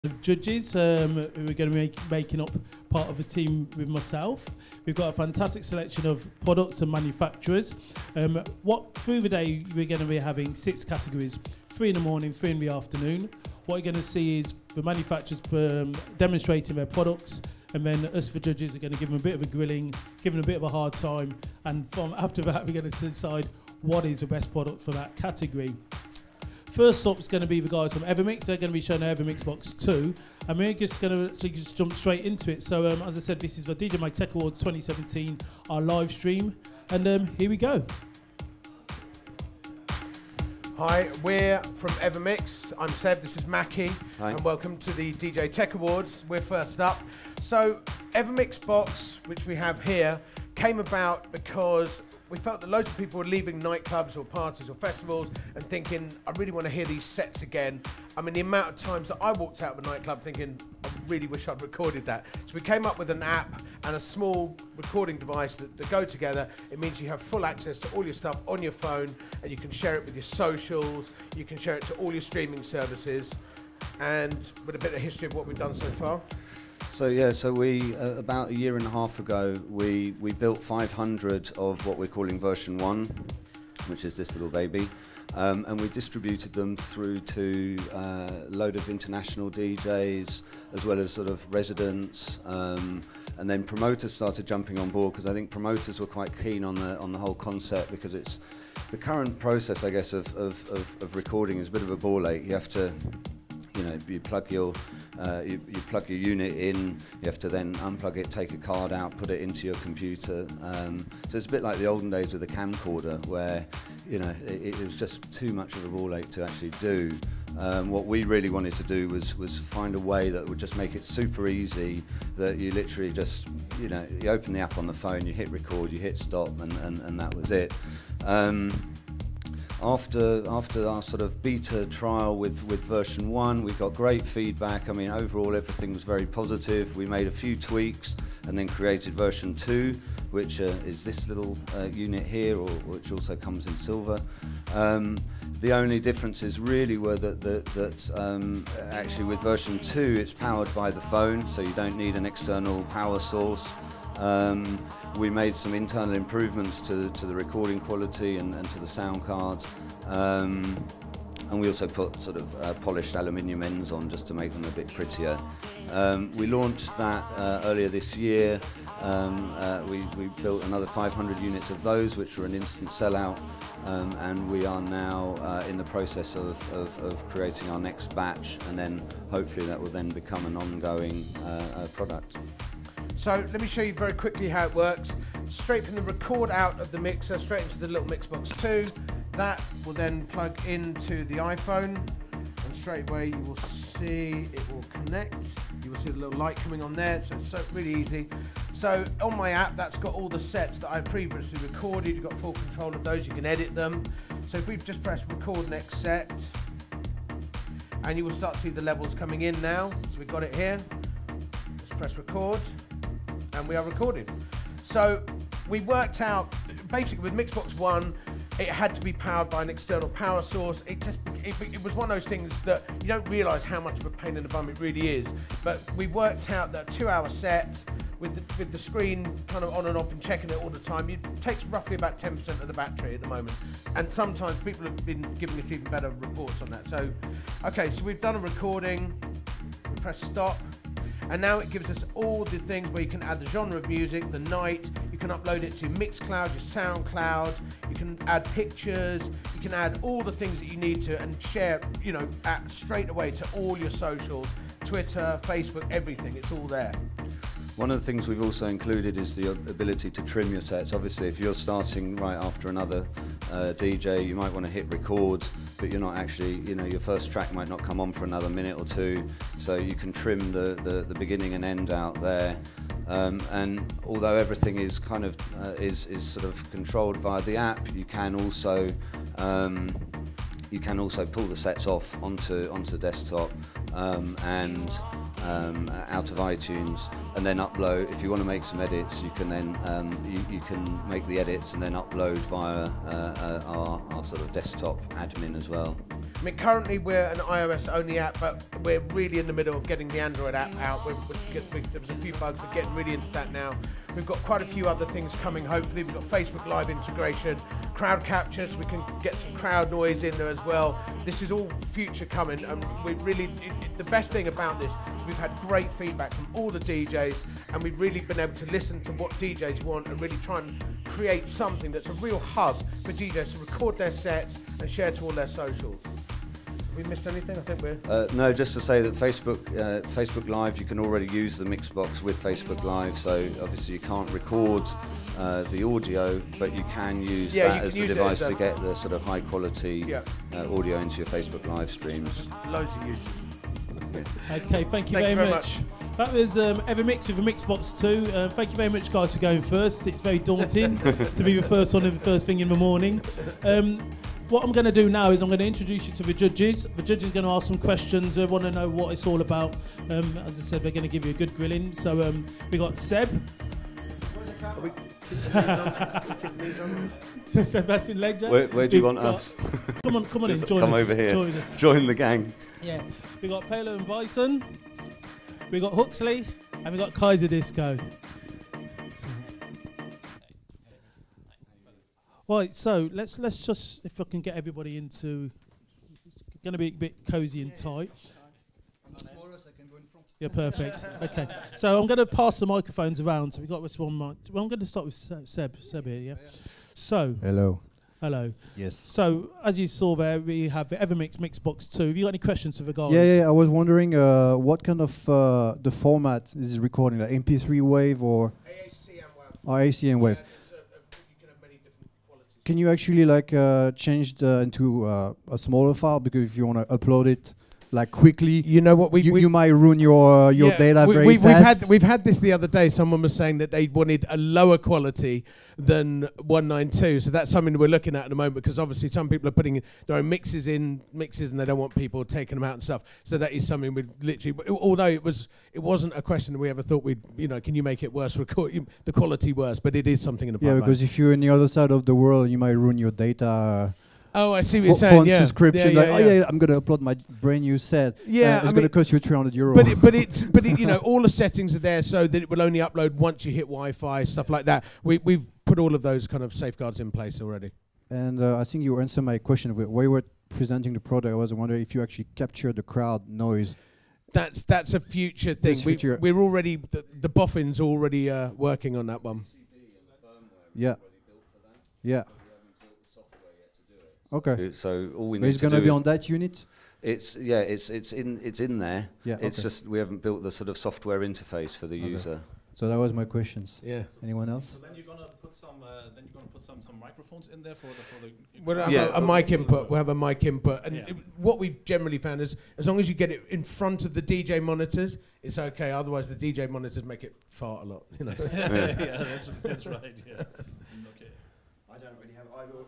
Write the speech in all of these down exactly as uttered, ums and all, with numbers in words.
Judges um, who are going to be make, making up part of a team with myself. We've got a fantastic selection of products and manufacturers. Um, what through the day we're going to be having six categories: three in the morning, three in the afternoon. What you're going to see is the manufacturers um, demonstrating their products, and then us, the judges, are going to give them a bit of a grilling, give them a bit of a hard time, and from after that we're going to decide what is the best product for that category. First up is going to be the guys from Evermix. They're going to be showing their Evermix Box two, and we're just going to just jump straight into it. So, um, as I said, this is the D J Mag Tech Awards twenty seventeen, our live stream, and um, here we go. Hi, we're from Evermix. I'm Seb, this is Mackie, Hi. And welcome to the D J Tech Awards. We're first up. So, Evermix Box, which we have here, came about because we felt that loads of people were leaving nightclubs or parties or festivals and thinking, I really want to hear these sets again. I mean, the amount of times that I walked out of a nightclub thinking, I really wish I'd recorded that. So we came up with an app and a small recording device that, that go together. It means you have full access to all your stuff on your phone, and you can share it with your socials, you can share it to all your streaming services, and with a bit of history of what we've done so far. So yeah, so we uh, about a year and a half ago we we built five hundred of what we're calling version one, which is this little baby, um, and we distributed them through to uh, a load of international D Js as well as sort of residents, um, and then promoters started jumping on board because I think promoters were quite keen on the on the whole concept, because it's the current process, I guess, of of, of, of recording is a bit of a ball ache. You have to, you know, you plug your uh, you, you plug your unit in. You have to then unplug it, take a card out, put it into your computer. Um, so it's a bit like the olden days with a camcorder, where you know it, it was just too much of a ball ache to actually do. Um, what we really wanted to do was was find a way that would just make it super easy. That you literally just you know you open the app on the phone, you hit record, you hit stop, and and, and that was it. Um, After after our sort of beta trial with, with version one, we got great feedback. I mean, overall everything was very positive. We made a few tweaks and then created version two, which uh, is this little uh, unit here, or which also comes in silver. Um, the only differences really were that, that, that um, actually with version two, it's powered by the phone, so you don't need an external power source. Um, we made some internal improvements to, to the recording quality and, and to the sound cards, um, and we also put sort of uh, polished aluminium ends on just to make them a bit prettier. Um, we launched that uh, earlier this year. Um, uh, we, we built another five hundred units of those, which were an instant sellout, um, and we are now uh, in the process of, of, of creating our next batch, and then hopefully that will then become an ongoing uh, uh, product. So let me show you very quickly how it works. Straight from the record out of the mixer, straight into the little Mixbox two. That will then plug into the iPhone, and straight away you will see it will connect. You will see the little light coming on there, so it's so really easy. So on my app, that's got all the sets that I previously recorded. You've got full control of those, you can edit them. So if we just press record next set, and you will start to see the levels coming in now. So we've got it here. Let's press record. And we are recorded. So we worked out, basically with Mixbox one, it had to be powered by an external power source. It just, it, it was one of those things that you don't realise how much of a pain in the bum it really is. But we worked out that a two hour set with the, with the screen kind of on and off and checking it all the time, it takes roughly about ten percent of the battery at the moment. And sometimes people have been giving us even better reports on that. So, okay, so we've done a recording, we press stop. And now it gives us all the things where you can add the genre of music, the night, you can upload it to Mixcloud, your SoundCloud, you can add pictures, you can add all the things that you need to and share, you know, at, straight away to all your socials, Twitter, Facebook, everything, it's all there. One of the things we've also included is the ability to trim your sets. Obviously, if you're starting right after another uh, D J, you might want to hit record, but you're not actually, you know, your first track might not come on for another minute or two, so you can trim the, the, the beginning and end out there. Um, and although everything is kind of, uh, is, is sort of controlled via the app, you can also um, you can also pull the sets off onto, onto the desktop um, and Um, out of iTunes, and then upload. If you want to make some edits, you can then um, you, you can make the edits and then upload via uh, uh, our, our sort of desktop admin as well. I mean, currently we're an iOS-only app, but we're really in the middle of getting the Android app out. We're, we're get, we, there was a few bugs, we're getting really into that now. We've got quite a few other things coming, hopefully. We've got Facebook Live integration, crowd capture, so we can get some crowd noise in there as well. This is all future coming, and we really, it, it, the best thing about this is we've had great feedback from all the D Js, and we've really been able to listen to what D Js want and really try and create something that's a real hub for D Js to record their sets and share to all their socials. Have we missed anything? I think we're... Uh, no, just to say that Facebook, uh, Facebook Live, you can already use the Mixbox with Facebook Live, so obviously you can't record uh, the audio, but you can use Yeah, that you as can the use it device as to a- get the sort of high quality Yeah. uh, audio into your Facebook Live streams. Loads of uses. Okay, thank you Thank very, you very much. That was um, Evermix with a Mixbox two. Uh, thank you very much, guys, for going first. It's very daunting to be the first one, the first thing in the morning. Um, what I'm going to do now is I'm going to introduce you to the judges. The judges are going to ask some questions. They want to know what it's all about. Um, as I said, they're going to give you a good grilling. So um, we got Seb. So Sebastian Ledger. Where, where do you We've want got- us? Come on, come on in, Just join come us. over here. Join us. Join the gang. Yeah, we got Palo and Bison, we got Huxley, and we got Kaiser Disco. Right, so let's let's just, if I can get everybody into, it's going to be a bit cosy and tight. Yeah, perfect. Okay, so I'm going to pass the microphones around. So we've got this one mic. Well, I'm going to start with Se- Seb. Seb here, yeah. So, Hello. hello. Yes. So as you saw there, we have the Evermix Mixbox two. Have you got any questions for the guys? Yeah, yeah. I was wondering uh, what kind of uh, the format is this recording, like M P three wave or A A C and WAV. or A C and wave? Yeah, it's a, a, you can have many different qualities. Can you actually like uh, change the into uh, a smaller file, because if you want to upload it like quickly, You know what we you, we you might ruin your uh, your yeah, data we, very we, we've fast. had we've had this the other day. Someone was saying that they wanted a lower quality than one ninety-two. So that's something we're looking at at the moment, because obviously some people are putting their own mixes in mixes and they don't want people taking them out and stuff. So that is something we literally. Although it was it wasn't a question that we ever thought we'd you know can you make it worse, record the quality worse, but it is something in the yeah, pipeline. because if you're on the other side of the world, you might ruin your data. Uh, Oh, I see what for, you're saying. for Yeah. subscription, Yeah, like, yeah, oh yeah. yeah, I'm gonna upload my brand new set. Yeah, uh, I it's mean- gonna cost you three hundred euros. But it, but it's but it, you know all the settings are there so that it will only upload once you hit Wi-Fi, stuff like that. We we've put all of those kind of safeguards in place already. And uh, I think you answered my question with while you were presenting the product. I was wondering if you actually capture the crowd noise. That's that's a future thing. That's We, future. we're already the, the boffin's already uh, working on that one. Yeah. Yeah. Okay. Uh, So all we But need it's to gonna do be is on that unit. it's yeah it's it's in it's in there. Yeah. It's okay. just we haven't built the sort of software interface for the Okay. user. So that was my questions. Yeah. Anyone else? So then you're gonna put some. Uh, then you're gonna put some some microphones in there for the for the. We'll have Yeah. a, a mic input. We'll have a mic input, and Yeah. it, what we've generally found is as long as you get it in front of the D J monitors, it's okay. Otherwise, the D J monitors make it fart a lot. You know. yeah, that's that's right. Yeah. Okay. I don't really have either.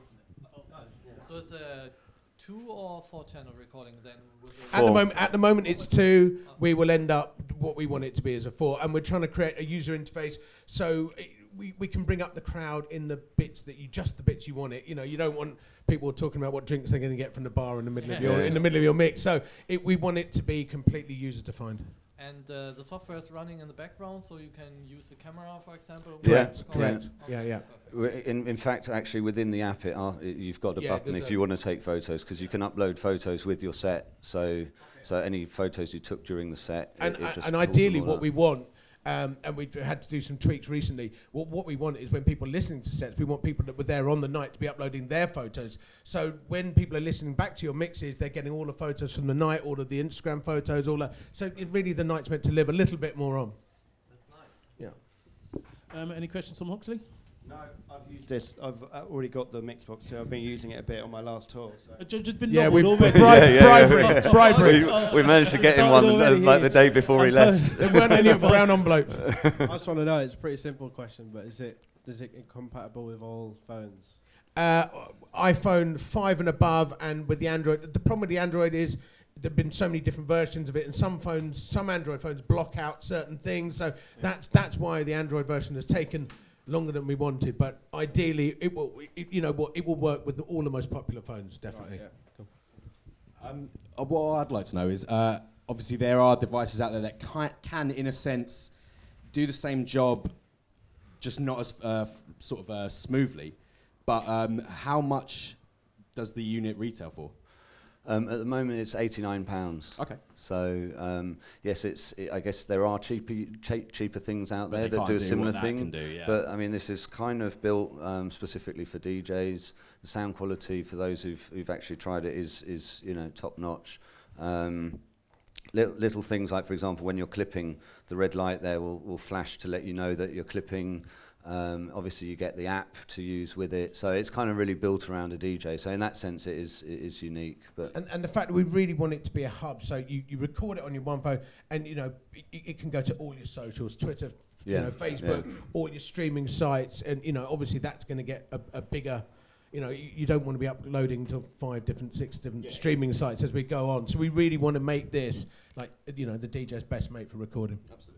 So it's a two or four channel recording then? With At the Four. moment, at the moment, it's two. We will end up what we want it to be as a four, and we're trying to create a user interface so i we we can bring up the crowd in the bits that you just the bits you want it. You know, you don't want people talking about what drinks they're going to get from the bar in the middle of your Yeah. in the middle of your mix. So it, we want it to be completely user defined. And uh, the software is running in the background, so you can use the camera, for example. Yeah, with the correct. call? Yeah, Okay, yeah. perfect. We're In, in fact, actually, within the app, it are, it, you've got a Yeah, button there's if a- you want to take photos, because you can upload photos with your set. So, so any photos you took during the set, And it, it uh, just and pulls them ideally, all what up. we want. Um, and we've had to do some tweaks recently. What, what we want is when people are listening to sets, we want people that were there on the night to be uploading their photos. So when people are listening back to your mixes, they're getting all the photos from the night, all of the Instagram photos, all that. So it really the night's meant to live a little bit more on. That's nice. Yeah. Um, any questions from Huxley? No, I've used this. I've uh, already got the Mixbox too. I've been using it a bit on my last tour. So. Uh, ju- just been Yeah, nobbled we've already. bri- Yeah, yeah, yeah. bribery, bribery. we, we managed to get in one Started uh, already like here. the day before he left. There weren't any brown envelopes. I just want to know. It's a pretty simple question, but is it is it compatible with all phones? Uh, iPhone five and above, and with the Android. The problem with the Android is there've been so many different versions of it, and some phones, some Android phones block out certain things. So that's that's why the Android version has taken longer than we wanted. But ideally, it will, it, you know, what it will work with all the most popular phones, definitely. Right, yeah. Um, uh, what I'd like to know is, uh, obviously there are devices out there that can, can, in a sense, do the same job, just not as uh, sort of uh, smoothly. But um, how much does the unit retail for? Um, at the moment, it's eighty-nine pounds. Okay. So um, yes, it's. It, I guess there are cheaper cha- cheaper things out But there they that do a can't do similar what that thing. can do, yeah. But I mean, this is kind of built um, specifically for D Js. The sound quality for those who've who've actually tried it is is you know top notch. Um, little, little things like, for example, when you're clipping, the red light there will will flash to let you know that you're clipping. Um, obviously, you get the app to use with it, so it's kind of really built around a D J. So in that sense, it is it is unique. But And, and the fact that we really want it to be a hub, so you, you record it on your one phone, and you know it, it can go to all your socials, Twitter, Yeah, you know, Facebook, yeah. all your streaming sites, and you know obviously that's going to get a, a bigger. You know, you, you don't want to be uploading to five different, six different Yeah. streaming sites as we go on. So we really want to make this like you know the D J's best mate for recording. Absolutely.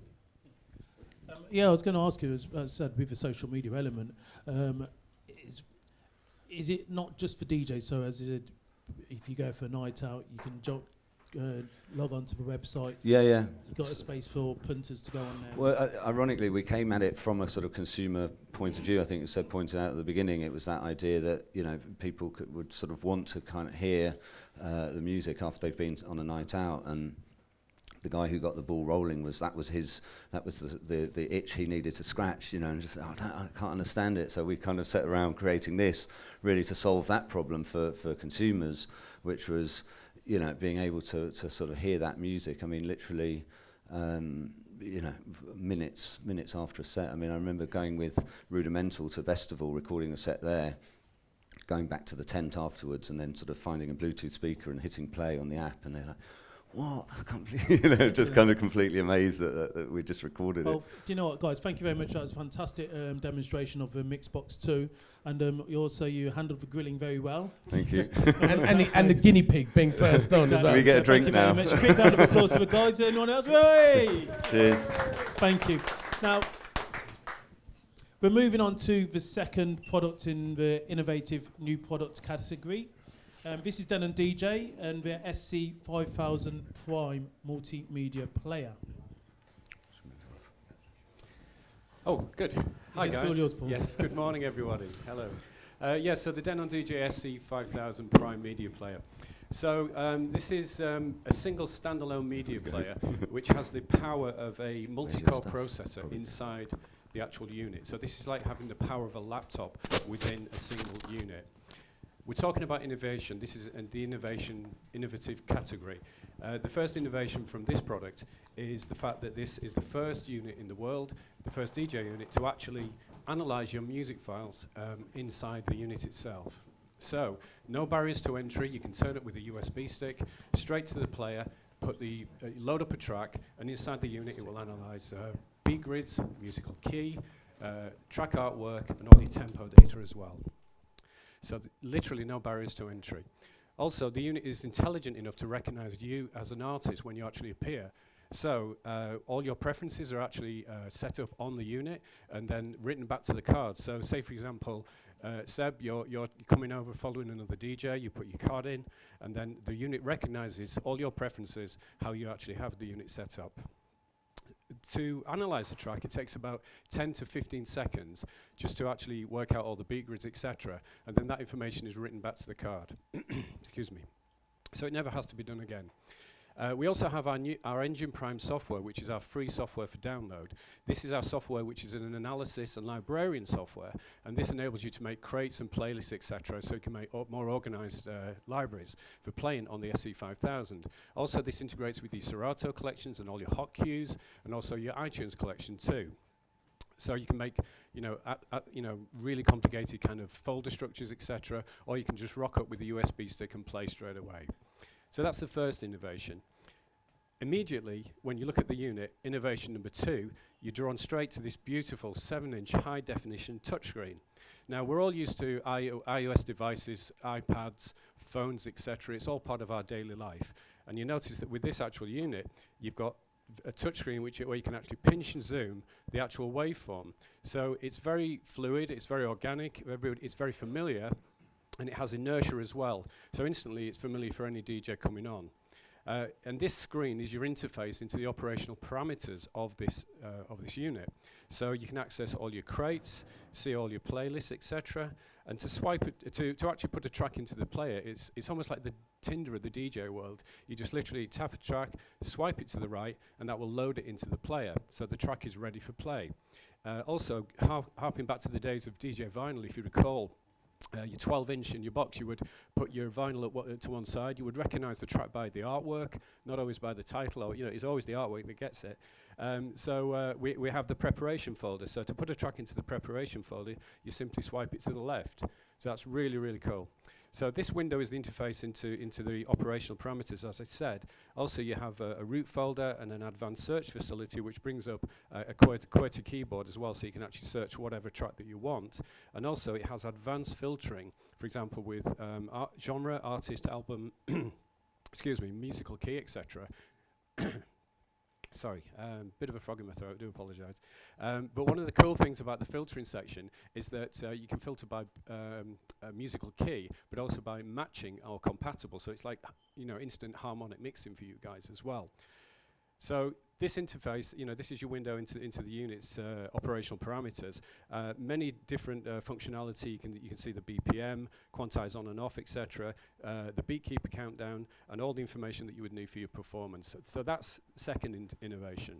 Um, yeah, I was going to ask you, as I said, with the social media element, um, is is it not just for D Js? So as I said, if you go for a night out, you can jo- uh, log on to the website. yeah, yeah. You've got a space for punters to go on there. Well, uh, ironically, we came at it from a sort of consumer point of view. I think it said pointed out at the beginning. It was that idea that you know people could, would sort of want to kind of hear uh, the music after they've been on a night out, and the guy who got the ball rolling was that was his that was the the, the itch he needed to scratch. You know, and just oh, I, don't, I can't understand it. So we kind of set around creating this really to solve that problem for for consumers, which was you know being able to to sort of hear that music. I mean, literally. Um, you know, minutes minutes after a set. I mean, I remember going with Rudimental to Bestival, recording a set there, going back to the tent afterwards, and then sort of finding a Bluetooth speaker and hitting play on the app, and they're like, "What?" I can't believe, you know, just kind of completely amazed that, that, that we just recorded Well, it. do you know what, guys? Thank you very much. That was a fantastic um, demonstration of the Mixbox two, and um, you also you handled the grilling very well. Thank you. and, and, the, and the guinea pig being first on as Exactly. well. Do we get a So drink thank you now? very much. Quick round of applause for the guys. Anyone else? Hey! Cheers. Thank you. Now, we're moving on to the second product in the innovative new product category. Um, this is Denon D J and the S C five thousand Prime multimedia player. Oh, good. Hi, Yes, guys. all yours, Paul. Yes, good morning, everybody. Hello. Uh, yeah, so the Denon D J S C five thousand Prime media player. So um, this is um, a single standalone media player which has the power of a multi-core stuff? processor Probably. inside the actual unit. So this is like having the power of a laptop within a single unit. We're talking about innovation. This is uh, the innovation, innovative category. Uh, the first innovation from this product is the fact that this is the first unit in the world, the first D J unit, to actually analyze your music files um, inside the unit itself. So, no barriers to entry. You can turn it with a U S B stick, straight to the player, put the, uh, load up a track, and inside the unit it will analyze uh, beat grids, musical key, uh, track artwork, and all your tempo data as well. So th literally no barriers to entry. Also, the unit is intelligent enough to recognize you as an artist when you actually appear. So uh, all your preferences are actually uh, set up on the unit and then written back to the card. So say, for example, uh, Seb, you're, you're coming over following another D J, you put your card in, and then the unit recognizes all your preferences, how you actually have the unit set up. To analyze a track, it takes about ten to fifteen seconds just to actually work out all the beat grids, et cetera. And then that information is written back to the card. Excuse me. So it never has to be done again. Uh, we also have our, new, our Engine Prime software, which is our free software for download. This is our software, which is an analysis and librarian software, and this enables you to make crates and playlists, et cetera, so you can make o more organized uh, libraries for playing on the S C five thousand. Also, this integrates with your Serato collections and all your hot cues, and also your iTunes collection too. So you can make, you know, at, at, you know, really complicated kind of folder structures, et cetera, or you can just rock up with a U S B stick and play straight away. So that's the first innovation. Immediately, when you look at the unit, innovation number two, you're drawn straight to this beautiful seven inch high-definition touchscreen. Now, we're all used to iOS devices, iPads, phones, et cetera. It's all part of our daily life. And you notice that with this actual unit, you've got a touchscreen which where you can actually pinch and zoom the actual waveform. So it's very fluid, it's very organic, it's very familiar. and it has inertia as well. So instantly it's familiar for any D J coming on. Uh, and this screen is your interface into the operational parameters of this uh, of this unit. So you can access all your crates, see all your playlists, et cetera. And to swipe it, to to actually put a track into the player, it's it's almost like the Tinder of the D J world. You just literally tap a track, swipe it to the right, and that will load it into the player. So the track is ready for play. Uh, also, har harping back to the days of D J vinyl, if you recall. Uh, your twelve inch in your box, you would put your vinyl at w to one side. You would recognize the track by the artwork, not always by the title, or, you know, it's always the artwork that gets it. Um, so uh, we, we have the preparation folder. So to put a track into the preparation folder, you simply swipe it to the left. So that's really, really cool. So this window is the interface into, into the operational parameters, as I said. Also, you have a, a root folder and an advanced search facility, which brings up uh, a QWERTY, QWERTY keyboard as well, so you can actually search whatever track that you want. And also, it has advanced filtering, for example, with um, art genre, artist, album, excuse me, musical key, et cetera. Sorry, um, bit of a frog in my throat, I do apologise. Um, but one of the cool things about the filtering section is that uh, you can filter by um, a musical key, but also by matching or compatible. So it's like, you know, instant harmonic mixing for you guys as well. So this interface, you know, this is your window into, into the unit's uh, operational parameters. Uh, many different uh, functionality. You can, you can see the B P M, quantize on and off, et cetera, uh, the beatkeeper countdown, and all the information that you would need for your performance. So, so that's second in innovation.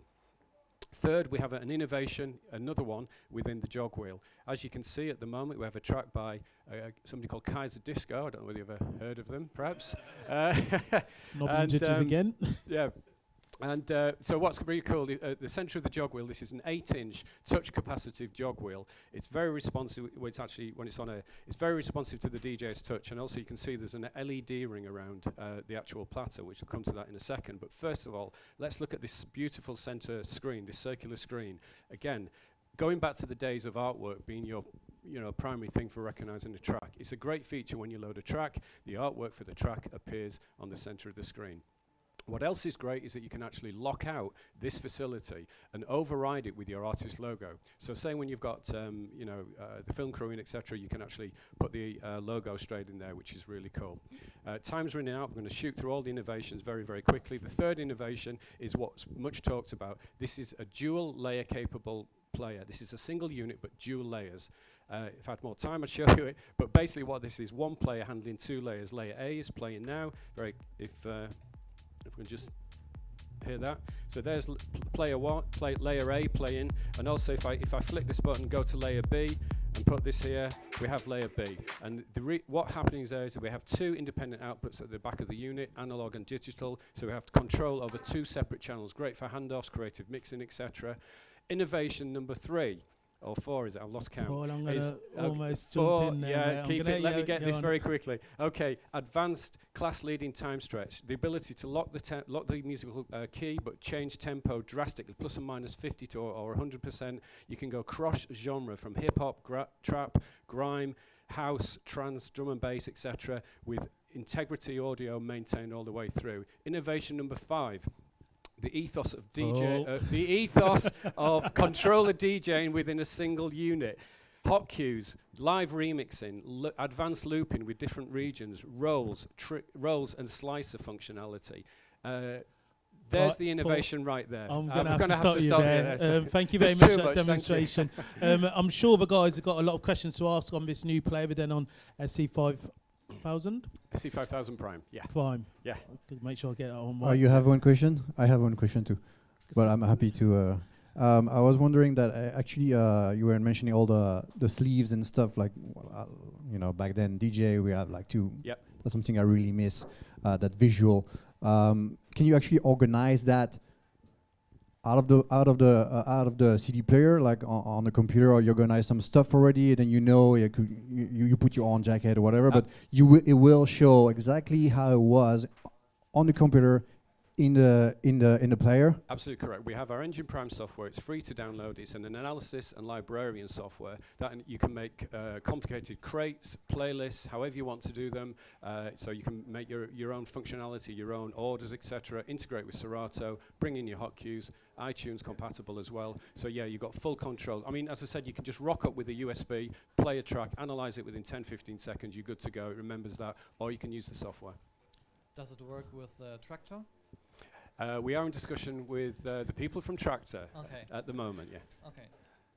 Third, we have a, an innovation, another one within the jog wheel. As you can see at the moment, we have a track by uh, somebody called Kaiser Disco. I don't know whether you've ever heard of them, perhaps. uh, Knobbling judges um, again. Yeah. And uh, so what's really cool, uh, the centre of the jog wheel, this is an eight inch touch capacitive jog wheel. It's very responsive, when it's actually, when it's on a, it's very responsive to the D J's touch, and also you can see there's an L E D ring around uh, the actual platter, which will come to that in a second. But first of all, let's look at this beautiful centre screen, this circular screen. Again, going back to the days of artwork being your you know, primary thing for recognizing a track. It's a great feature when you load a track, the artwork for the track appears on the center of the screen. What else is great is that you can actually lock out this facility and override it with your artist logo. So say when you've got um, you know, uh, the film crew in, et cetera, you can actually put the uh, logo straight in there, which is really cool. Uh, time's running out. I'm going to shoot through all the innovations very, very quickly. The third innovation is what's much talked about. This is a dual layer capable player. This is a single unit, but dual layers. Uh, if I had more time, I'd show you it. But basically what this is, one player handling two layers. Layer A is playing now. Very, if... Uh, If we can just hear that. So there's l player one, play layer A playing, and also if I if I flick this button, go to layer B, and put this here, we have layer B. And the re what happening is there is that we have two independent outputs at the back of the unit, analog and digital. So we have control over two separate channels. Great for handoffs, creative mixing, et cetera. Innovation number three. Or four, is it? I've lost count. Paul, I'm going to almost four, jump in there. Yeah, I'm keep it. Let yeah, me get this on. very quickly. Okay, advanced class-leading time stretch. The ability to lock the te lock the musical uh, key, but change tempo drastically, plus or minus fifty to or, or one hundred percent. You can go cross-genre from hip-hop, trap, grime, house, trance, drum and bass, et cetera, with integrity audio maintained all the way through. Innovation number five. The ethos of D J, oh. uh, the ethos of controller DJing within a single unit. Hot cues, live remixing, lo advanced looping with different regions, rolls, rolls and slicer functionality. Uh, there's right, the innovation Paul, right there. I'm going to have, have to to stop stop you you there. there. Um, thank you very much for that much, demonstration. um, I'm sure the guys have got a lot of questions to ask on this new player then on S C five thousand? S C five thousand Prime, yeah. Prime. Yeah. Make sure I get that on. Uh, you have one question? I have one question too. But I'm happy to... Uh, um, I was wondering that uh, actually uh, you were mentioning all the the sleeves and stuff like, well, uh, you know, back then D J we have like two. Yep. That's something I really miss, uh, that visual. Um, can you actually organize that out of the out of the uh, out of the C D player, like on, on the computer, or you organize some stuff already, and then you know you could you, you put your own jacket or whatever, uh. but you wi it will show exactly how it was on the computer in the in the in the player? Absolutely correct. We have our Engine Prime software. It's free to download. It's an analysis and librarian software that n- you can make uh, complicated crates, playlists, however you want to do them. Uh, so you can make your your own functionality, your own orders, et cetera. Integrate with Serato. Bring in your hot cues. iTunes compatible as well. So yeah, you've got full control. I mean, as I said, you can just rock up with a U S B, play a track, analyze it within ten, fifteen seconds. You're good to go. It remembers that, or you can use the software. Does it work with uh, Traktor? Uh, we are in discussion with uh, the people from Traktor Okay. at the moment, yeah. Okay.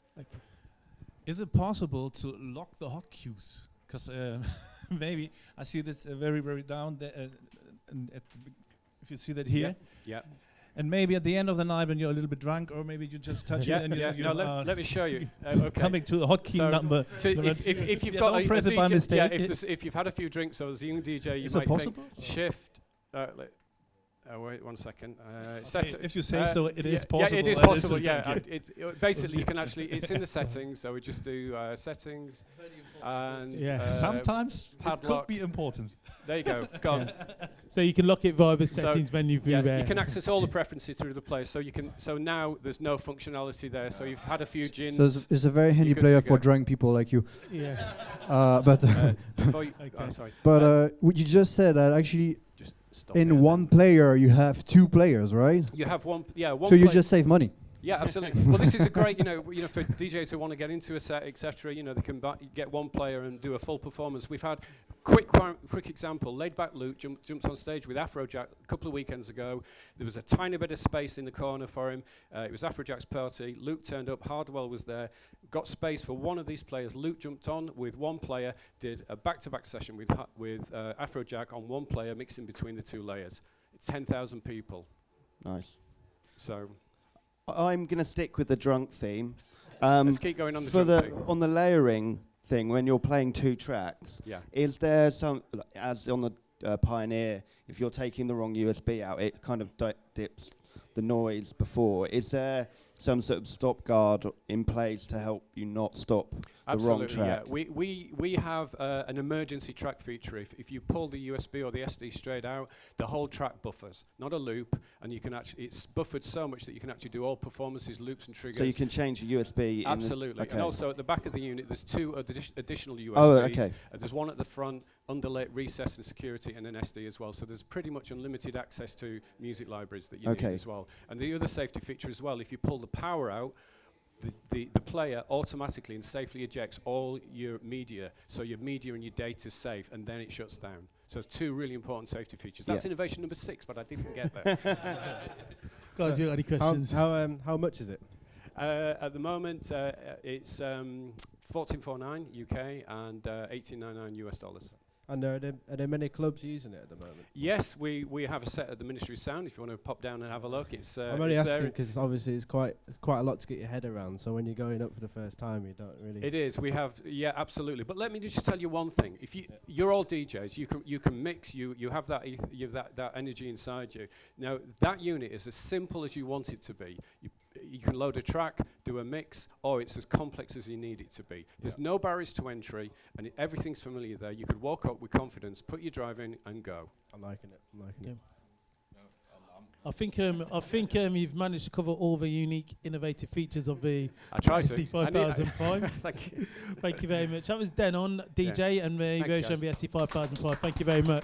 Is it possible to lock the hot cues? Because uh, maybe I see this uh, very, very down there. Uh, and at the be- if you see that here. Yeah. And maybe at the end of the night when you're a little bit drunk, or maybe you just touch Yeah, it and you, yeah. you No, are let, let me show you. Uh, okay. coming to the hotkey So number. to No, if, that's- if, if you've yeah, got don't a, press a it by D J, mistake. yeah, if, It- this, if you've had a few drinks, or as a young D J, you Is it might think possible? shift. Uh, le- uh, wait one second. Uh, set Okay, it- if you say uh, so, it yeah, is possible. Yeah, it is and possible. it's Yeah, okay. uh, it, it, basically you can actually. It's in the settings, so we just do uh, settings and Yeah, uh, sometimes it could padlock. be important. There you go. Gone. So you can lock it via the So, settings menu through yeah, there. you can access all the preferences through the player. So you can. So now there's no functionality there. So you've had a few gins. So it's, it's a very handy you're good player to for go. drunk people like you. Yeah. Uh, but Uh, before you- Okay. oh, sorry. but Uh, uh, what you just said that actually just stop in there. one player you have two players, right? You have one. p- Yeah, one. So you play- just save money. Yeah, absolutely. Well, this is a great, you know, w- you know, for D Js who want to get into a set, et cetera. You know, they can bu- get one player and do a full performance. We've had quick, qu- quick example. Laid Back Luke jump, jumped on stage with Afrojack a couple of weekends ago. There was a tiny bit of space in the corner for him. Uh, it was Afrojack's party. Luke turned up. Hardwell was there. Got space for one of these players. Luke jumped on with one player. Did a back-to-back session with ha- with uh, Afrojack on one player, mixing between the two layers. It's ten thousand people. Nice. So I'm going to stick with the drunk theme. Um, let's keep going on the for drum the thing. on the layering thing, when you're playing two tracks, Yeah. is there some, like, as on the uh, Pioneer, if you're taking the wrong U S B out, it kind of di- dips the noise before. Is there some sort of stop guard in place to help you not stop the wrong Absolutely, track? yeah. We, we, we have uh, an emergency track feature. If, if you pull the U S B or the S D straight out, the whole track buffers, not a loop, and you can actually, it's buffered so much that you can actually do all performances, loops and triggers. So you can change the U S B. Absolutely. In the, And okay. also at the back of the unit, there's two addi- additional U S Bs. Oh, okay. Uh, there's one at the front, underlay, recess and security, and an S D as well. So there's pretty much unlimited access to music libraries that you Okay. need as well. And the other safety feature as well, if you pull the power out, the, the, the player automatically and safely ejects all your media, so your media and your data is safe, and then it shuts down. So two really important safety features. That's Yeah. innovation number six, but I didn't get there. Guys, you got any How, questions? how, um, how much is it? Uh, at the moment, uh, uh, it's um, fourteen forty-nine U K and uh, eighteen ninety-nine U S dollars. And are there, are there many clubs using it at the moment? Yes, we, we have a set at the Ministry of Sound. If you want to pop down and have a look, it's. Uh, I'm only it's asking there. because obviously it's quite quite a lot to get your head around. So when you're going up for the first time, you don't really. It is. We have, yeah, absolutely. But let me just tell you one thing. If you, Yeah. you're all D Js, you can you can mix. You you have that eth- you have that that energy inside you. Now that unit is as simple as you want it to be. You you can load a track, do a mix, or it's as complex as you need it to be. There's Yeah. no barriers to entry, and i- everything's familiar there. You could walk up with confidence, put your drive in, and go. I'm liking it. I'm liking Yeah. it. I think um, I think um, you've managed to cover all the unique, innovative features of the I try S C to. I need- five thousand five. Thank you. Thank you very much. That was Denon, D J, Yeah. and the Thanks, version of guys. the S C five thousand five. Thank you very much.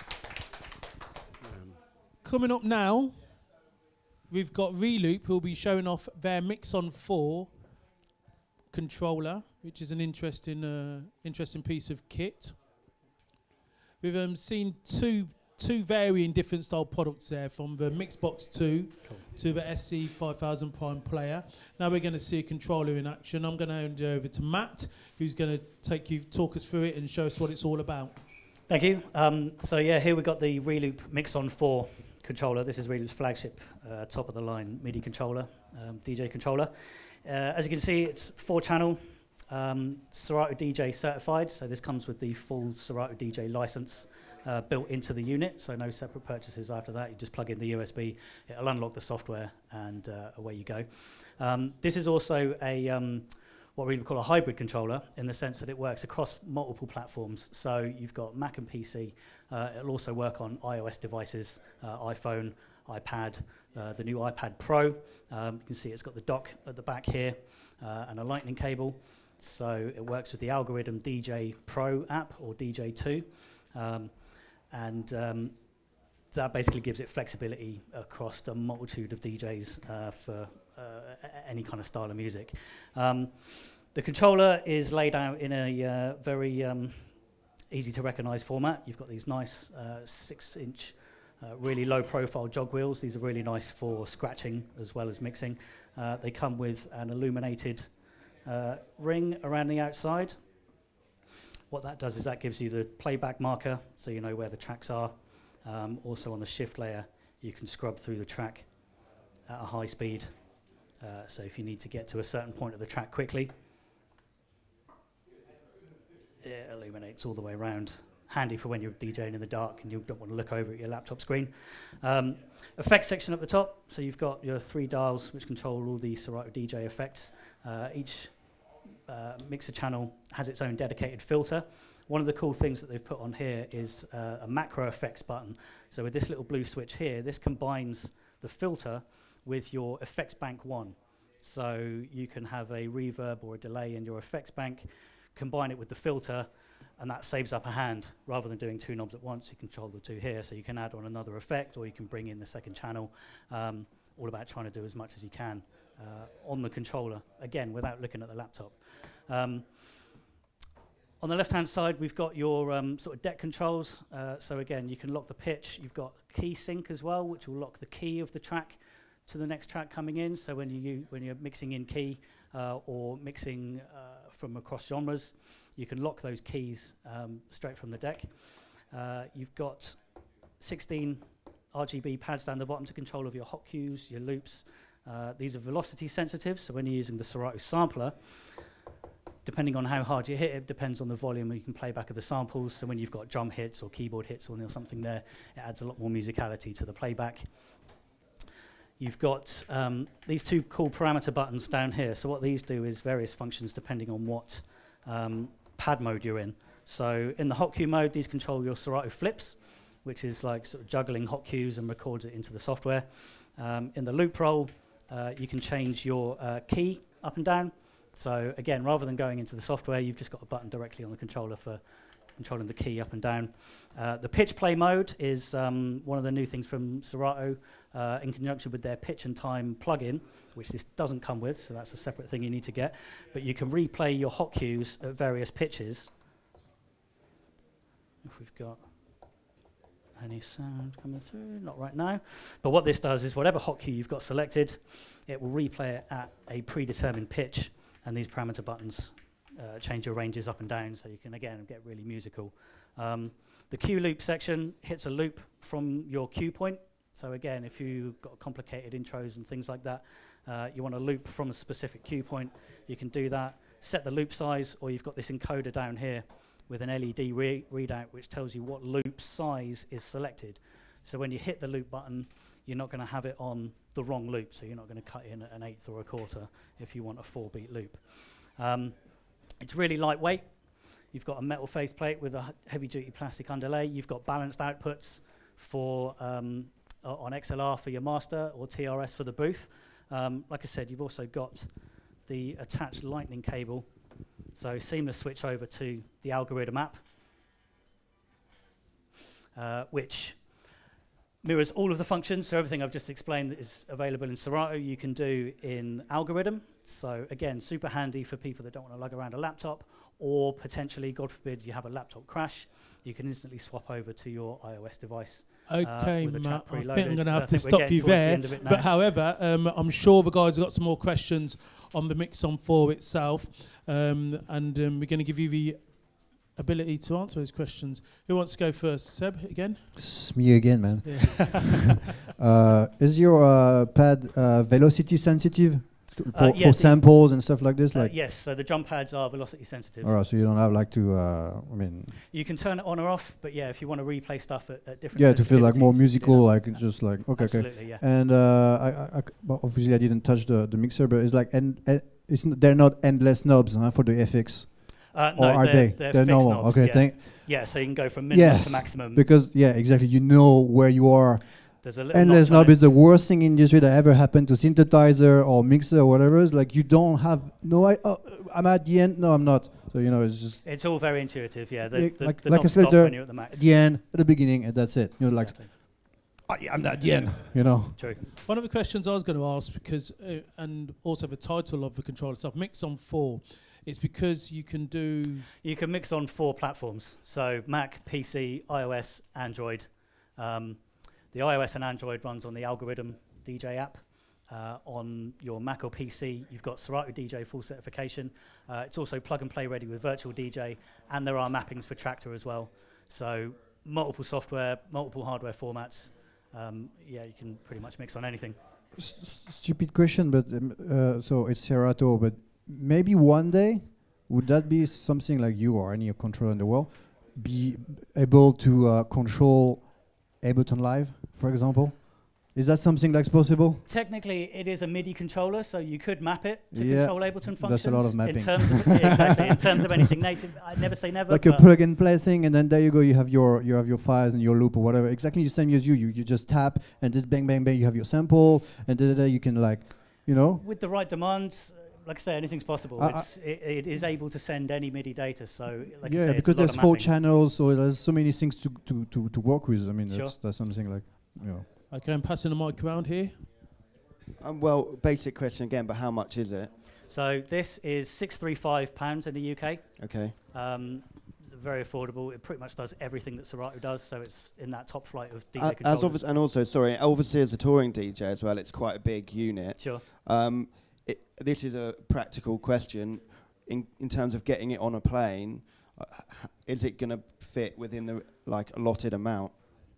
Um, Coming up now, we've got Reloop, who'll be showing off their Mixon four controller, which is an interesting, uh, interesting piece of kit. We've um, seen two two varying different style products there, from the Mixbox two to the S C five thousand Prime player. Now we're going to see a controller in action. I'm going to hand you over to Matt, who's going to take you, talk us through it and show us what it's all about. Thank you. Um, so yeah, here we've got the Reloop Mixon four controller. This is Reloop's flagship, uh, top of the line MIDI controller, um, D J controller. Uh, as you can see, it's four channel, um, Serato D J certified. So this comes with the full Serato D J license uh, built into the unit. So no separate purchases after that. You just plug in the U S B, it'll unlock the software, and uh, away you go. Um, this is also a um, what we would call a hybrid controller, in the sense that it works across multiple platforms. So you've got Mac and P C. Uh, it'll also work on iOS devices, uh, iPhone, iPad, uh, the new iPad Pro. Um, you can see it's got the dock at the back here uh, and a lightning cable. So it works with the Algoriddim D J Pro app or D J two. Um, and um, that basically gives it flexibility across a multitude of D Js uh, for uh, any kind of style of music. Um, the controller is laid out in a uh, very um, easy to recognize format. You've got these nice uh, six inch uh, really low profile jog wheels. These are really nice for scratching as well as mixing. Uh, they come with an illuminated uh, ring around the outside. What that does is that gives you the playback marker, so you know where the tracks are. Um, also on the shift layer, you can scrub through the track at a high speed. Uh, so if you need to get to a certain point of the track quickly, it illuminates all the way around. Handy for when you're DJing in the dark and you don't want to look over at your laptop screen. Um, effects section at the top. So you've got your three dials which control all the Serato D J effects. Uh, each uh, mixer channel has its own dedicated filter. One of the cool things that they've put on here is uh, a macro effects button. So with this little blue switch here, this combines the filter with your effects bank one. So you can have a reverb or a delay in your effects bank, combine it with the filter, and that saves up a hand. Rather than doing two knobs at once, you control the two here, so you can add on another effect, or you can bring in the second channel. Um, all about trying to do as much as you can uh, on the controller, again, without looking at the laptop. Um, on the left-hand side, we've got your um, sort of deck controls. Uh, so again, you can lock the pitch. You've got key sync as well, which will lock the key of the track to the next track coming in. So when you when you're mixing in key uh, or mixing uh, from across genres, you can lock those keys um, straight from the deck. Uh, you've got sixteen R G B pads down the bottom to control of your hot cues, your loops. Uh, these are velocity sensitive, so when you're using the Serato sampler, depending on how hard you hit it, depends on the volume you can play back of the samples. So when you've got drum hits or keyboard hits or something there, it adds a lot more musicality to the playback. You've got um, these two cool parameter buttons down here. So what these do is various functions depending on what um, pad mode you're in. So in the hot cue mode, these control your Serato flips, which is like sort of juggling hot cues and records it into the software. Um, in the loop roll, uh, you can change your uh, key up and down. So again, rather than going into the software, you've just got a button directly on the controller for controlling the key up and down. Uh, the pitch play mode is um, one of the new things from Serato uh, in conjunction with their pitch and time plugin, which this doesn't come with, so that's a separate thing you need to get. But you can replay your hot cues at various pitches. If we've got any sound coming through, not right now. But what this does is whatever hot cue you've got selected, it will replay it at a predetermined pitch, and these parameter buttons Uh, change your ranges up and down, so you can again get really musical. Um, the cue loop section hits a loop from your cue point. So again, if you've got complicated intros and things like that, uh, you want to loop from a specific cue point, you can do that. Set the loop size, or you've got this encoder down here with an L E D re readout which tells you what loop size is selected. So when you hit the loop button, you're not going to have it on the wrong loop, so you're not going to cut in an eighth or a quarter if you want a four beat loop. Um, It's really lightweight. You've got a metal faceplate with a heavy-duty plastic underlay. You've got balanced outputs for um, on X L R for your master or T R S for the booth. Um, like I said, you've also got the attached lightning cable, so seamless switch over to the Algoriddim app, uh, which mirrors all of the functions. So everything I've just explained that is available in Serato, you can do in Algoriddim. So again, super handy for people that don't want to lug around a laptop, or potentially, God forbid, you have a laptop crash, you can instantly swap over to your iOS device. Okay, uh, Matt, I think I'm going to have to stop you there. there. But however, um, I'm sure the guys have got some more questions on the Mixon four itself, um, and um, we're going to give you the ability to answer those questions. Who wants to go first? Seb, again? It's me again, man. Yeah. uh, is your uh, pad uh, velocity sensitive for, uh, yeah, for samples and stuff like this? Uh, like yes, so the drum pads are velocity sensitive. All right, so you don't have like to, uh, I mean... You can turn it on or off, but yeah, if you want to replay stuff at, at different Yeah, to feel like more musical, yeah. like it's just like, okay, Absolutely, okay. Yeah. And uh, I, I, I c well, obviously I didn't touch the, the mixer, but it's like, and en it's n they're not endless knobs huh, for the F X. Uh, or no, are they're, they? They're, they're normal. knobs, Okay, yeah. thank. Yeah, so you can go from minimum yes, to maximum. Because yeah, exactly. You know where you are There's a little endless notch on knob it. is the worst thing in the industry that ever happened to synthesizer or mixer or whatever. It's like you don't have no. I, oh, I'm at the end. No, I'm not. So you know, it's just It's all very intuitive, yeah. The, yeah, the, like, the like a knobs stop filter when you're at the max. at the end, at the beginning, and that's it. You know, like Exactly. oh, yeah, I'm at the end. You know. True. One of the questions I was going to ask, because uh, and also the title of the controller stuff, Mix on four, it's because you can do. You can mix on four platforms, so Mac, P C, iOS, Android. Um, the iOS and Android runs on the Algorithm D J app. Uh, on your Mac or P C, you've got Serato D J full certification. Uh, it's also plug and play ready with Virtual D J, and there are mappings for Traktor as well. So multiple software, multiple hardware formats. Um, yeah, you can pretty much mix on anything. S- s- stupid question, but um, uh, so it's Serato, but maybe one day would that be something like you or any controller in the world be able to uh, control Ableton Live, for example? Is that something that's possible? Technically, it is a MIDI controller, so you could map it to Yeah, control Ableton functions. that's a lot of mapping. In terms of, yeah, exactly. In terms of anything native, I never say never. Like a but plug and play thing, and then there you go. You have your you have your files and your loop or whatever. Exactly the same as you. You you just tap and just bang bang bang. You have your sample, and da, da, da, you can like, you know. with the right demands, uh, like I say, anything's possible. Uh, it's, it, it is able to send any MIDI data. So, like you yeah, say, because it's a lot there's of four mapping. channels, so there's so many things to to to, to work with. I mean, Sure. that's that's something like, you know. Okay, I'm passing the mic around here. Um, well, basic question again, but how much is it? So this is six three five pounds in the U K. Okay. Um, it's very affordable. It pretty much does everything that Serato does. So it's in that top flight of D J Uh, as controllers. obvious, and also, sorry, obviously as a touring D J as well, it's quite a big unit. Sure. Um, it, this is a practical question. In in terms of getting it on a plane, uh, h- is it going to fit within the like allotted amount?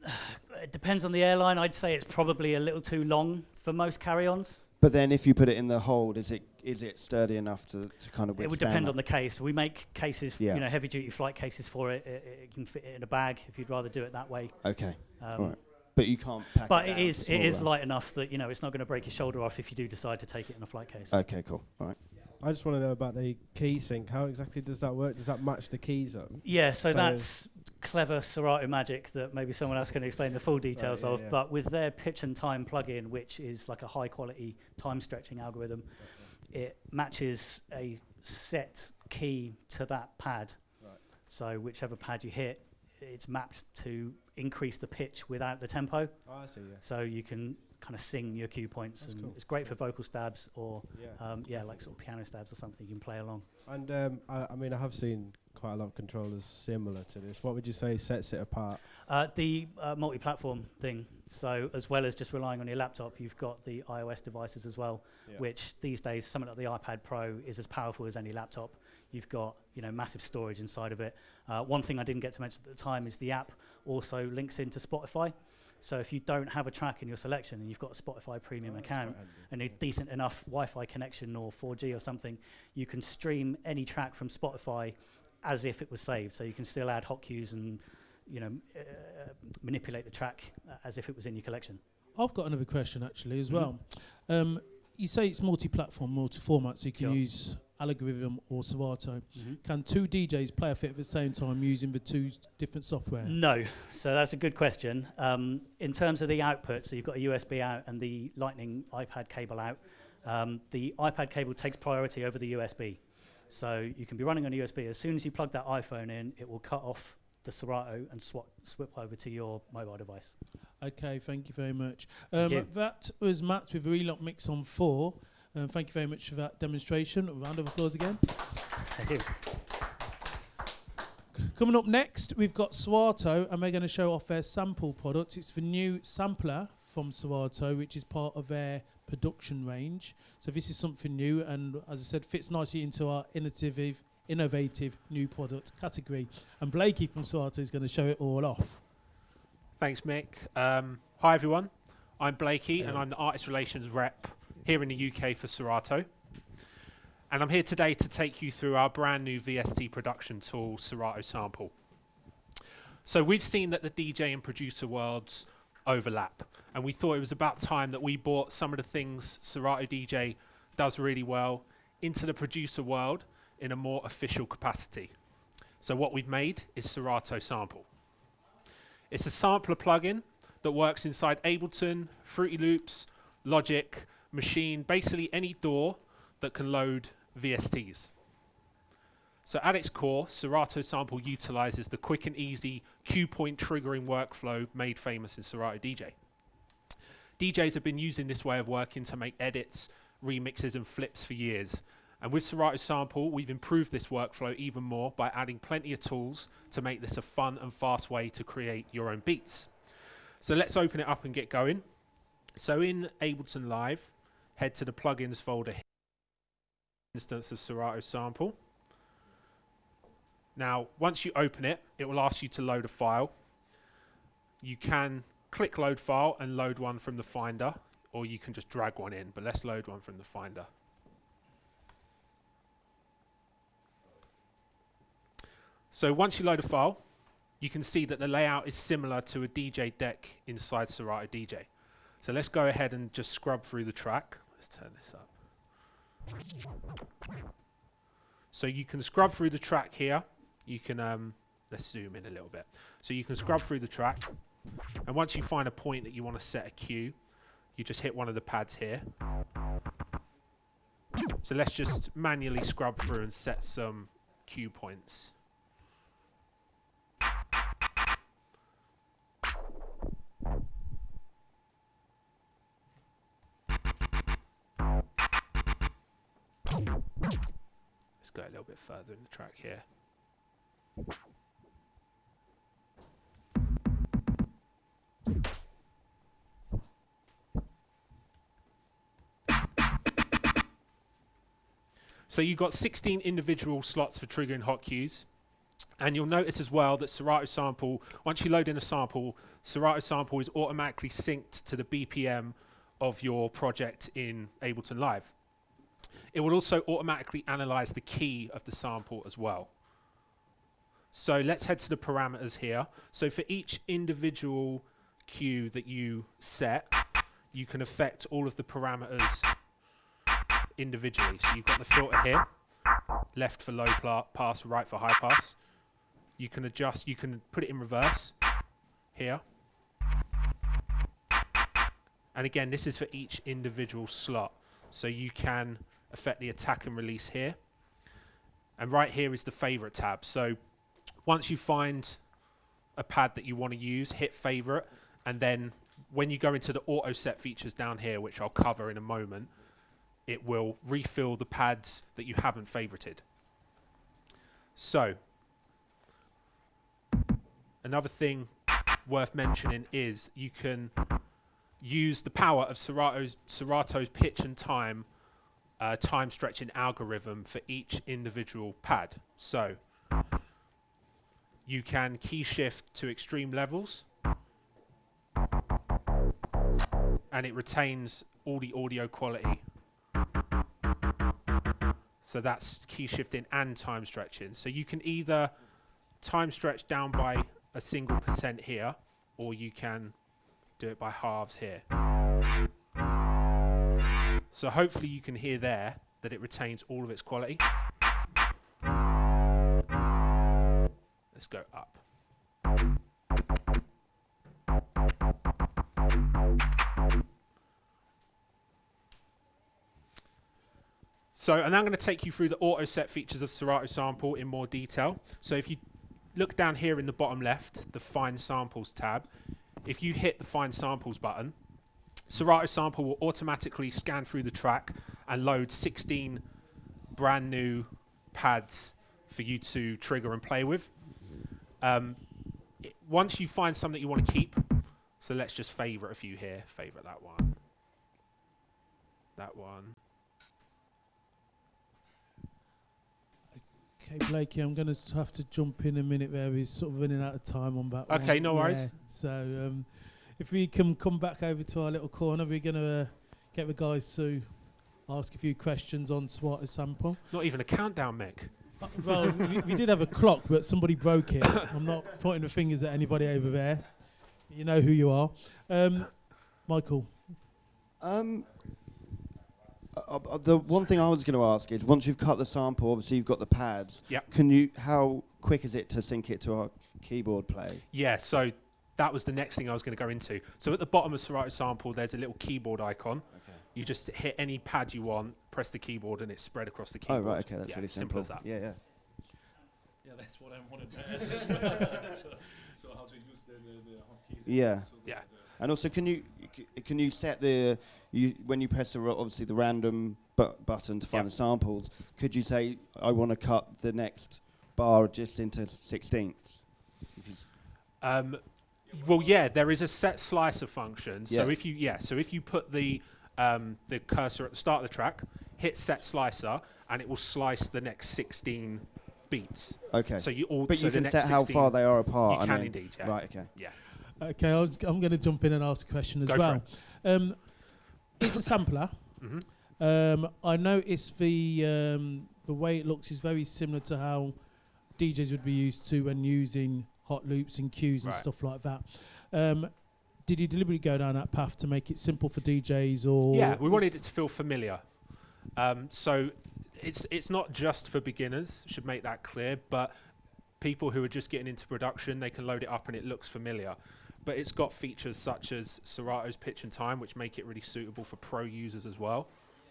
It depends on the airline. I'd say it's probably a little too long for most carry-ons. But then, if you put it in the hold, is it is it sturdy enough to, to kind of withstand It would depend that? on the case. We make cases, f- Yeah. you know, heavy-duty flight cases for it. It, it can fit it in a bag if you'd rather do it that way. Okay. Um, All right. But you can't pack But it it down is to it is smaller. light enough that you know it's not going to break your shoulder off if you do decide to take it in a flight case. Okay, cool. All right. I just want to know about the key sync. How exactly does that work? Does that match the keys up? Yeah, so, So- that's clever Serato magic that maybe someone else can explain the full details yeah, of. yeah. But with their pitch and time plugin, which is like a high quality time stretching algorithm, it matches a set key to that pad. Right. So whichever pad you hit, it's mapped to increase the pitch without the tempo. Oh, I see, yeah. So you can kind of sing your cue points, That's and cool. it's great for vocal stabs or Yeah. um, yeah, like sort of piano stabs or something. You can play along. And um, I, I mean, I have seen quite a lot of controllers similar to this. What would you say sets it apart? Uh, the uh, multi-platform thing. So as well as just relying on your laptop, you've got the iOS devices as well, Yeah. which these days, something like the iPad Pro is as powerful as any laptop. You've got, you know, massive storage inside of it. Uh, one thing I didn't get to mention at the time is the app also links into Spotify. So if you don't have a track in your selection and you've got a Spotify premium Oh, that's account quite handy. and a decent enough Wi-Fi connection or four G or something, you can stream any track from Spotify as if it was saved. So you can still add hot cues and, you know, uh, manipulate the track uh, as if it was in your collection. I've got another question actually as Mhm. well. Um, you say it's multi-platform, multi-format, so you can Sure. use Algorithm or Serato. Mhm. Can two D Js play a fit at the same time using the two s- different software? No. So that's a good question. Um, in terms of the output, so you've got a U S B out and the Lightning iPad cable out. Um, the iPad cable takes priority over the U S B. So you can be running on a U S B. As soon as you plug that iPhone in, it will cut off the Serato and swap, swap over to your mobile device. Okay, thank you very much. Thank Um, you. that was Matt with Relock Mix on four. Um, thank you very much for that demonstration. A round of applause again. Thank you. Coming up next, we've got Serato, and they're going to show off their sample product. It's the new sampler from Serato, which is part of their production range. So this is something new, and as I said, fits nicely into our innovative, innovative new product category. And Blakey from Serato is going to show it all off. Thanks, Mick. Um, hi, everyone. I'm Blakey, and I'm the Artist Relations Rep here in the U K for Serato. And I'm here today to take you through our brand new V S T production tool, Serato Sample. So we've seen that the D J and producer worlds overlap, and we thought it was about time that we brought some of the things Serato D J does really well into the producer world in a more official capacity. So what we've made is Serato Sample. It's a sampler plugin that works inside Ableton, Fruity Loops, Logic, Machine, basically any D A W that can load V S Ts. So at its core, Serato Sample utilizes the quick and easy cue point triggering workflow made famous in Serato D J. D Js have been using this way of working to make edits, remixes and flips for years. And with Serato Sample, we've improved this workflow even more by adding plenty of tools to make this a fun and fast way to create your own beats. So let's open it up and get going. So in Ableton Live, head to the plugins folder here, instance of Serato Sample. Now, once you open it, it will ask you to load a file. You can click load file and load one from the Finder, or you can just drag one in, but let's load one from the Finder. So once you load a file, you can see that the layout is similar to a D J deck inside Serato D J. So let's go ahead and just scrub through the track. Let's turn this up. So you can scrub through the track here. You can, um, let's zoom in a little bit. So you can scrub through the track. And once you find a point that you want to set a cue, you just hit one of the pads here. So let's just manually scrub through and set some cue points. Let's go a little bit further in the track here. So you've got sixteen individual slots for triggering hot cues. And you'll notice as well that Serato Sample, once you load in a sample, Serato Sample is automatically synced to the B P M of your project in Ableton Live. It will also automatically analyze the key of the sample as well. So let's head to the parameters here. So for each individual cue that you set, you can affect all of the parameters individually. So you've got the filter here, left for low pass, right for high pass. You can adjust, you can put it in reverse here. And again, this is for each individual slot. So you can affect the attack and release here. And right here is the favorite tab. So once you find a pad that you want to use, hit favorite. And then when you go into the auto set features down here, which I'll cover in a moment, it will refill the pads that you haven't favorited. So another thing worth mentioning is you can use the power of Serato's, Serato's pitch and time uh, time stretching algorithm for each individual pad. So you can key shift to extreme levels and it retains all the audio quality. So that's key shifting and time stretching. So you can either time stretch down by a single percent here, or you can do it by halves here. So hopefully you can hear there that it retains all of its quality. Let's go up. So, and I'm going to take you through the auto set features of Serato Sample in more detail. So if you look down here in the bottom left, the Find Samples tab, if you hit the Find Samples button, Serato Sample will automatically scan through the track and load sixteen brand new pads for you to trigger and play with. Um, it, once you find some that you want to keep, so let's just favorite a few here. Favorite that one. That one. Okay, Blakey, I'm going to have to jump in a minute there. He's sort of running out of time on that one. Okay, no worries. Yeah, so um, if we can come back over to our little corner, we're going to uh, get the guys to ask a few questions on Serato Sample. Not even a countdown, Mick. Uh, well, we, we did have a clock, but somebody broke it. I'm not pointing the fingers at anybody over there. You know who you are. Um, Michael. Um, uh, uh, the one thing I was going to ask is, once you've cut the sample, obviously you've got the pads. Yep. Can you? How quick is it to sync it to our keyboard play? Yeah. So that was the next thing I was going to go into. So at the bottom of Serato Sample, there's a little keyboard icon. Okay. You just hit any pad you want, press the keyboard, and it's spread across the Oh, keyboard. right, okay, that's yeah, really simple. simple. as that. Yeah, yeah. Yeah, that's what I wanted to ask as well. so, so how to use the, the, the hotkeys. Yeah. So the- Yeah. And also, can you c- can you set the you when you press the ro- obviously the random bu- button to find Yep. the samples? Could you say I want to cut the next bar just into sixteenths? If you s- Um, well, yeah, there is a set slicer function. So Yeah. if you yeah, so if you put the um, the cursor at the start of the track, hit set slicer, and it will slice the next sixteen beats. Okay. So you all But so you the can next set how far sixteen they are apart. You and can then- indeed. Yeah. Right. Okay. Yeah. Okay, I was, I'm going to jump in and ask a question as Go for well. Um, it's a sampler. Mhm. Um, I noticed the um, the way it looks is very similar to how D Js would be used to when using hot loops and cues and Right. stuff like that. Um, did you deliberately go down that path to make it simple for D Js, or Yeah, we wanted it to feel familiar. Um, so it's it's not just for beginners, should make that clear, but people who are just getting into production, they can load it up and it looks familiar. But it's got features such as Serato's pitch and time, which make it really suitable for pro users as well.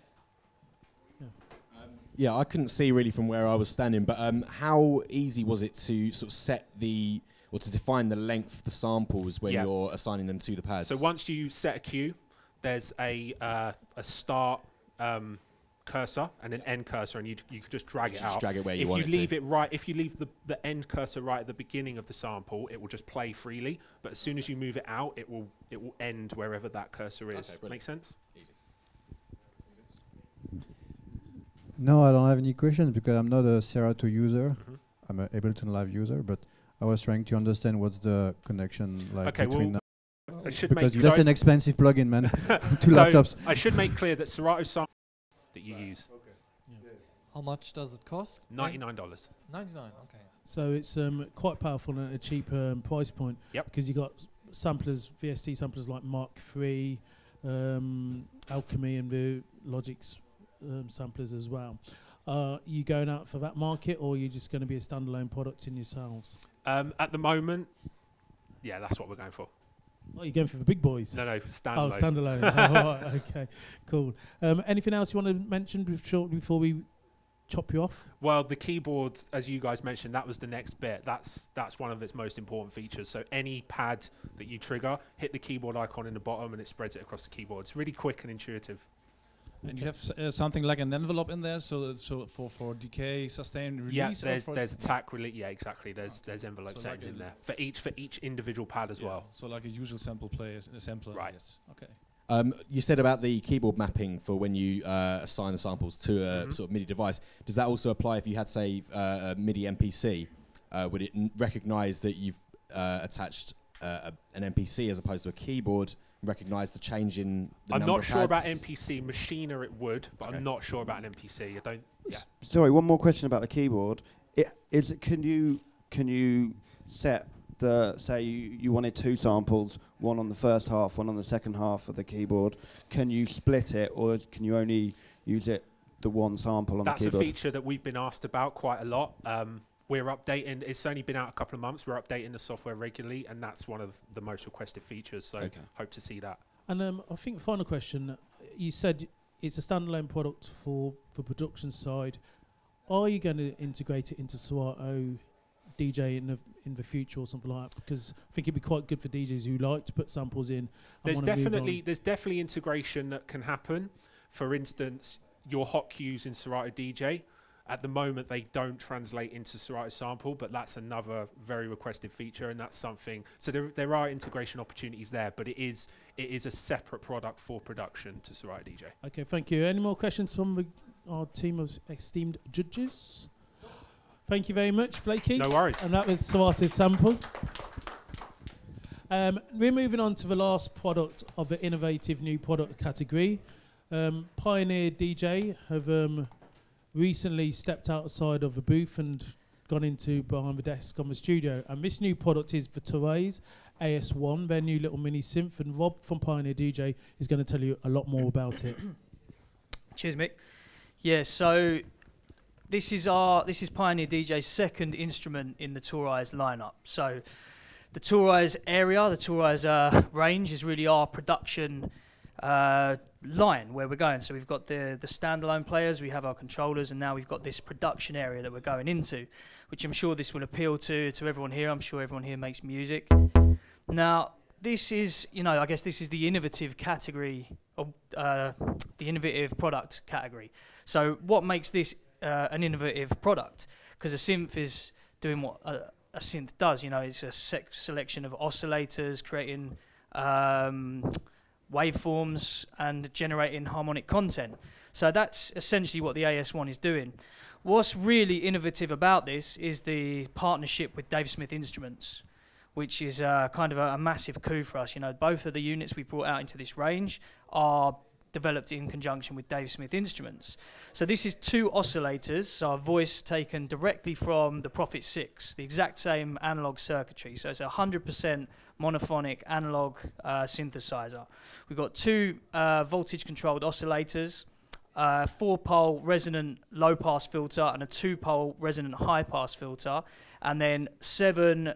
Yeah, I couldn't see really from where I was standing, but um, how easy was it to sort of set the, or to define the length of the samples when Yeah. you're assigning them to the pads? So once you set a cue, there's a uh, a start um, cursor and an end cursor, and you you could just drag You it just out. drag it where you if want you it to. leave it right, if you leave the the end cursor right at the beginning of the sample, it will just play freely. But as soon as you move it out, it will it will end wherever that cursor is. Okay, brilliant. Make sense? Easy. No, I don't have any questions because I'm not a Serato user. Mhm. I'm a Ableton Live user, but I was trying to understand what's the connection like Okay, between. well, uh, I should because make that's so an expensive plugin, man. Two so laptops. I should make clear that Serato sample that you use How much does it cost? ninety-nine dollars. ninety-nine, okay. So it's um, quite powerful and at a cheaper um, price point. Yep. Because you got s- samplers, V S T samplers like Mark three, um, Alchemy, and the Logic's um, samplers as well. Uh, you going out for that market, or are you just going to be a standalone product in yourselves? Um, at the moment, yeah, that's what we're going for. Oh, you're going for the big boys. No, no, Oh, standalone. standalone. Oh, right, okay, cool. Um, anything else you want to mention bef- shortly before we chop you off? Well, the keyboards, as you guys mentioned, that was the next bit. That's that's one of its most important features. So any pad that you trigger, hit the keyboard icon in the bottom, and it spreads it across the keyboard. It's really quick and intuitive. And you have s- uh, something like an envelope in there, so so for for decay, sustain, release. Yeah, or there's for there's attack release. Yeah, exactly. There's there's envelope So settings like in a there for each for each individual pad as yeah, well. So like a usual sample player, a sampler. Right. Yes. Okay. Um, you said about the keyboard mapping for when you uh, assign the samples to a Mhm. sort of MIDI device. Does that also apply if you had, say, uh, a MIDI M P C? Uh, would it n- recognise that you've uh, attached uh, a, an M P C as opposed to a keyboard? Recognise the change in the I'm number not of sure about pads? M P C. Machiner it would, but Okay. I'm not sure about an M P C. I don't. Yeah. S- Sorry, one more question about the keyboard. It, is it, can you can you set the say you, you wanted two samples, one on the first half, one on the second half of the keyboard? Can you split it, or is, can you only use it the one sample on That's the a keyboard? feature that we've been asked about quite a lot. Um, we're updating. It's only been out a couple of months. We're updating the software regularly, and that's one of the most requested features. So Okay. hope to see that. And um, I think final question. You said it's a standalone product for for production side. Are you going to integrate it into Serato D J in the in the future or something like that? Because I think it'd be quite good for D Js who like to put samples in. and There's wanna move definitely on. there's definitely integration that can happen. For instance, your hot cues in Serato D J. At the moment, they don't translate into Serato Sample, but that's another very requested feature, and that's something. So there, there are integration opportunities there, but it is it is a separate product for production to Serato D J. Okay, thank you. Any more questions from the, our team of esteemed judges? Thank you very much, Blakey. No worries. And that was Serato Sample. Um, we're moving on to the last product of the innovative new product category. Um, Pioneer D J have um, recently stepped outside of the booth and gone into behind the desk on the studio. And this new product is the Therese A S one, their new little mini synth. And Rob from Pioneer D J is going to tell you a lot more about it. Cheers, Mick. Yeah, so this is our this is Pioneer D J's second instrument in the Therese lineup. So the Tourize area, the Tourize uh, range is really our production uh, line where we're going. So we've got the, the standalone players, we have our controllers, and now we've got this production area that we're going into, which I'm sure this will appeal to, to everyone here. I'm sure everyone here makes music. Now, this is, you know, I guess this is the innovative category, of uh, the innovative product category. So what makes this uh, an innovative product? Because a synth is doing what a, a synth does, you know, it's a sec selection of oscillators, creating um, waveforms and generating harmonic content. So that's essentially what the A S one is doing. What's really innovative about this is the partnership with Dave Smith Instruments, which is uh, kind of a, a massive coup for us. You know, both of the units we brought out into this range are developed in conjunction with Dave Smith Instruments. So this is two oscillators, so a voice taken directly from the Prophet six, the exact same analog circuitry. So it's a one hundred percent monophonic analog uh, synthesizer. We've got two uh, voltage-controlled oscillators, a four-pole resonant low-pass filter and a two-pole resonant high-pass filter, and then seven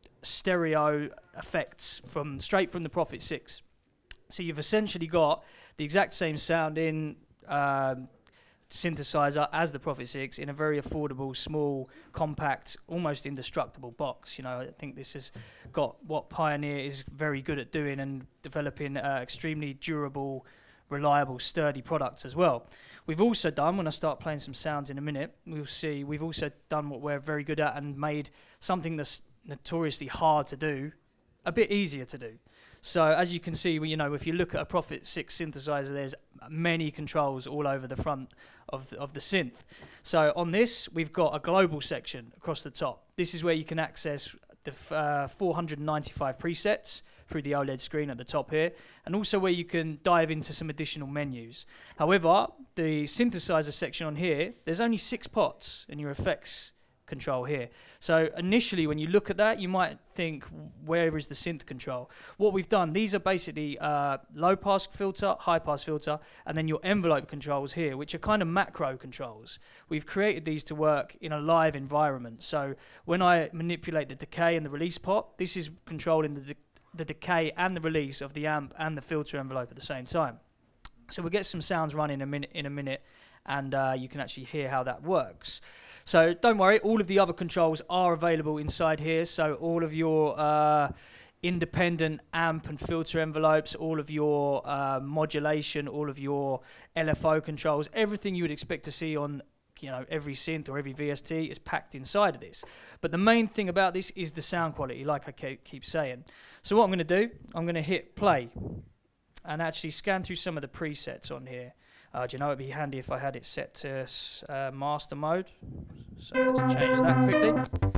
stereo effects from straight from the Prophet six. So you've essentially got the exact same sounding um, synthesizer as the Prophet six in a very affordable, small, compact, almost indestructible box. You know, I think this has got what Pioneer is very good at doing and developing uh, extremely durable, reliable, sturdy products as well. We've also done, when I start playing some sounds in a minute, we'll see, we've also done what we're very good at and made something that's notoriously hard to do a bit easier to do. So as you can see, you know, if you look at a Prophet six synthesizer, there's many controls all over the front of the, of the synth. So on this, we've got a global section across the top. This is where you can access the f uh, four hundred ninety-five presets through the OLED screen at the top here, and also where you can dive into some additional menus. However, the synthesizer section on here, there's only six pots in your effects control here. So initially when you look at that, you might think, where is the synth control? What we've done, these are basically uh, low pass filter, high pass filter, and then your envelope controls here, which are kind of macro controls. We've created these to work in a live environment. So when I manipulate the decay and the release pot, this is controlling the, de the decay and the release of the amp and the filter envelope at the same time. So we'll get some sounds running in a minute, in a minute, and uh, you can actually hear how that works. So don't worry, all of the other controls are available inside here. So all of your uh, independent amp and filter envelopes, all of your uh, modulation, all of your L F O controls, everything you would expect to see on, you know, every synth or every V S T is packed inside of this. But the main thing about this is the sound quality, like I keep saying. So what I'm going to do, I'm going to hit play and actually scan through some of the presets on here. Uh, do you know, it'd be handy if I had it set to uh, master mode. So let's change that quickly.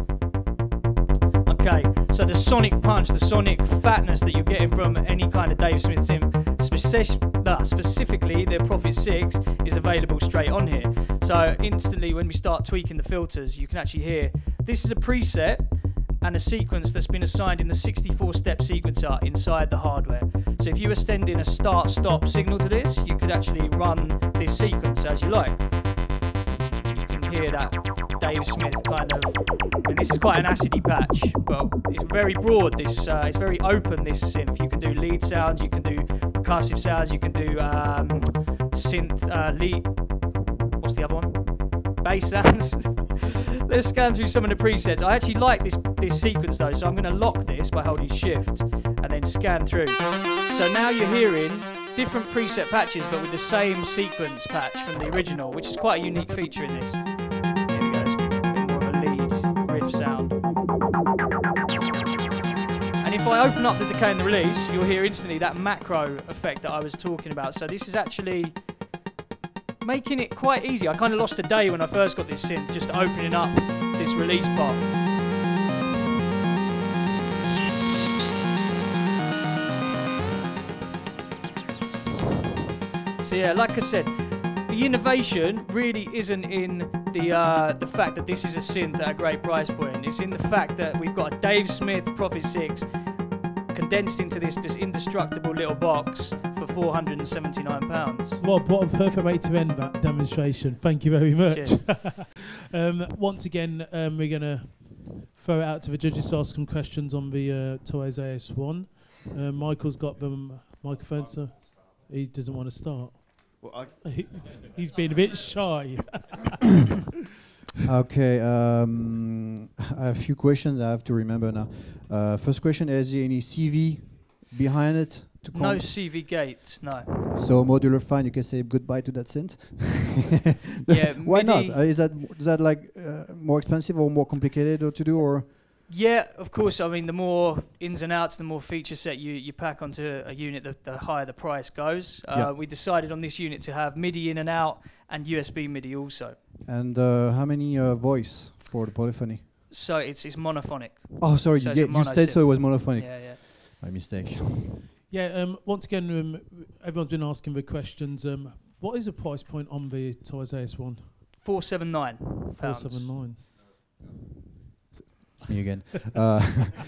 Okay, so the sonic punch, the sonic fatness that you're getting from any kind of Dave Smith synth, speci uh, specifically the Prophet six, is available straight on here. So instantly when we start tweaking the filters, you can actually hear, this is a preset and a sequence that's been assigned in the sixty-four step sequencer inside the hardware. So if you were sending a start-stop signal to this, you could actually run this sequence as you like. You can hear that Dave Smith kind of, I mean, this is quite an acidy patch, but it's very broad, this, uh, it's very open, this synth. You can do lead sounds, you can do percussive sounds, you can do um, synth, uh, lead, what's the other one? Bass sounds. Let's scan through some of the presets. I actually like this, this sequence though, so I'm going to lock this by holding shift and then scan through. So now you're hearing different preset patches but with the same sequence patch from the original, which is quite a unique feature in this. Here we go, it's a bit more of a lead riff sound. And if I open up the decay and the release, you'll hear instantly that macro effect that I was talking about. So this is actually making it quite easy. I kind of lost a day when I first got this synth, just opening up this release pot. So yeah, like I said, the innovation really isn't in the uh, the fact that this is a synth at a great price point. It's in the fact that we've got a Dave Smith Prophet six condensed into this, this indestructible little box for four hundred and seventy-nine pounds. Well, what a perfect way to end that demonstration. Thank you very much. um, once again, um, we're going to throw it out to the judges to ask some questions on the uh, Toys A S one. Uh, Michael's got the m- microphone, so he doesn't want to start. Well, he, he's been a bit shy. Okay, um, I have a few questions I have to remember now. Uh, first question, is there any C V behind it? To No com- C V gate, no. So modular fine, you can say goodbye to that synth. Yeah, Why not? MIDI Uh, is that is that like uh, more expensive or more complicated or to do or? Yeah, of course. I mean, the more ins and outs, the more feature set you, you pack onto a unit, the, the higher the price goes. Uh, Yeah. We decided on this unit to have MIDI in and out and U S B MIDI also. And uh, how many uh, voice for the polyphony? So it's it's monophonic. Oh, sorry, So you, it's a yeah, you said mono so. It was synth. monophonic. Yeah, yeah. My mistake. Yeah, um, once again, um, everyone's been asking the questions. Um, what is the price point on the Toys A S one? Four seven nine. Four seven nine. It's me again. uh,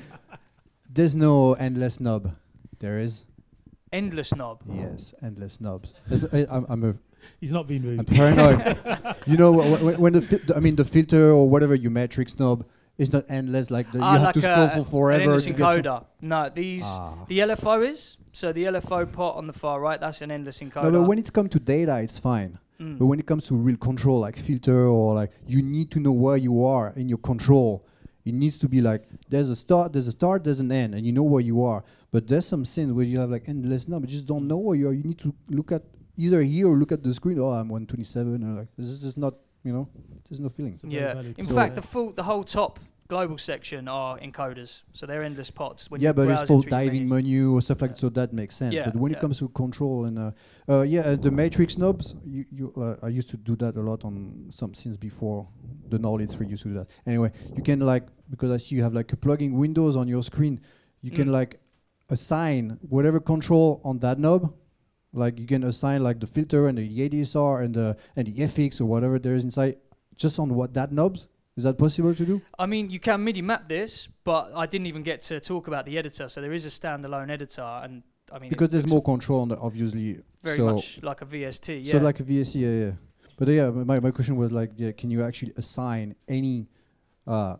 there's no endless knob. There is. Endless knob. Yes, endless knobs. There's a- I, I'm, I'm a. He's not being rude. I'm paranoid. You know, wh- wh- when the, fi- the I mean the filter or whatever you matrix knob is not endless. Like the, you Ah, have like to scroll a- for forever. An endless to get some- encoder. No, these Ah. the L F O is. So the L F O pot on the far right, that's an endless encoder. No, but when it's come to data, it's fine. Mm. But when it comes to real control, like filter or like, you need to know where you are in your control. It needs to be like there's a start, there's a start, there's an end, and you know where you are. But there's some things where you have like endless knob, you just don't know where you are. You need to look at either here or look at the screen. Oh, I'm one twenty-seven, or like this is just not, you know, there's no feeling. Yeah. In fact, the full, the whole top global section are encoders, so they're endless pots. When yeah, you but it's browse full through your diving menu or stuff like that, so that makes sense. Yeah, but when yeah. it comes to control and uh, uh, yeah, uh, the matrix knobs, you, you uh, I used to do that a lot on some scenes before. The Gnarly three used to do that. Anyway, you can like, because I see you have like a plugin Windows on your screen, you can Mm. like assign whatever control on that knob. Like you can assign like the filter and the A D S R and the and the F X or whatever there is inside, just on what that knobs. Is that possible to do? I mean, you can MIDI map this, but I didn't even get to talk about the editor. So there is a standalone editor, and I mean, Because it there's looks more control on the, obviously. very so much like a V S T. Yeah. So like a V S C, yeah, yeah. But uh, yeah, my, my question was like, yeah, can you actually assign any uh,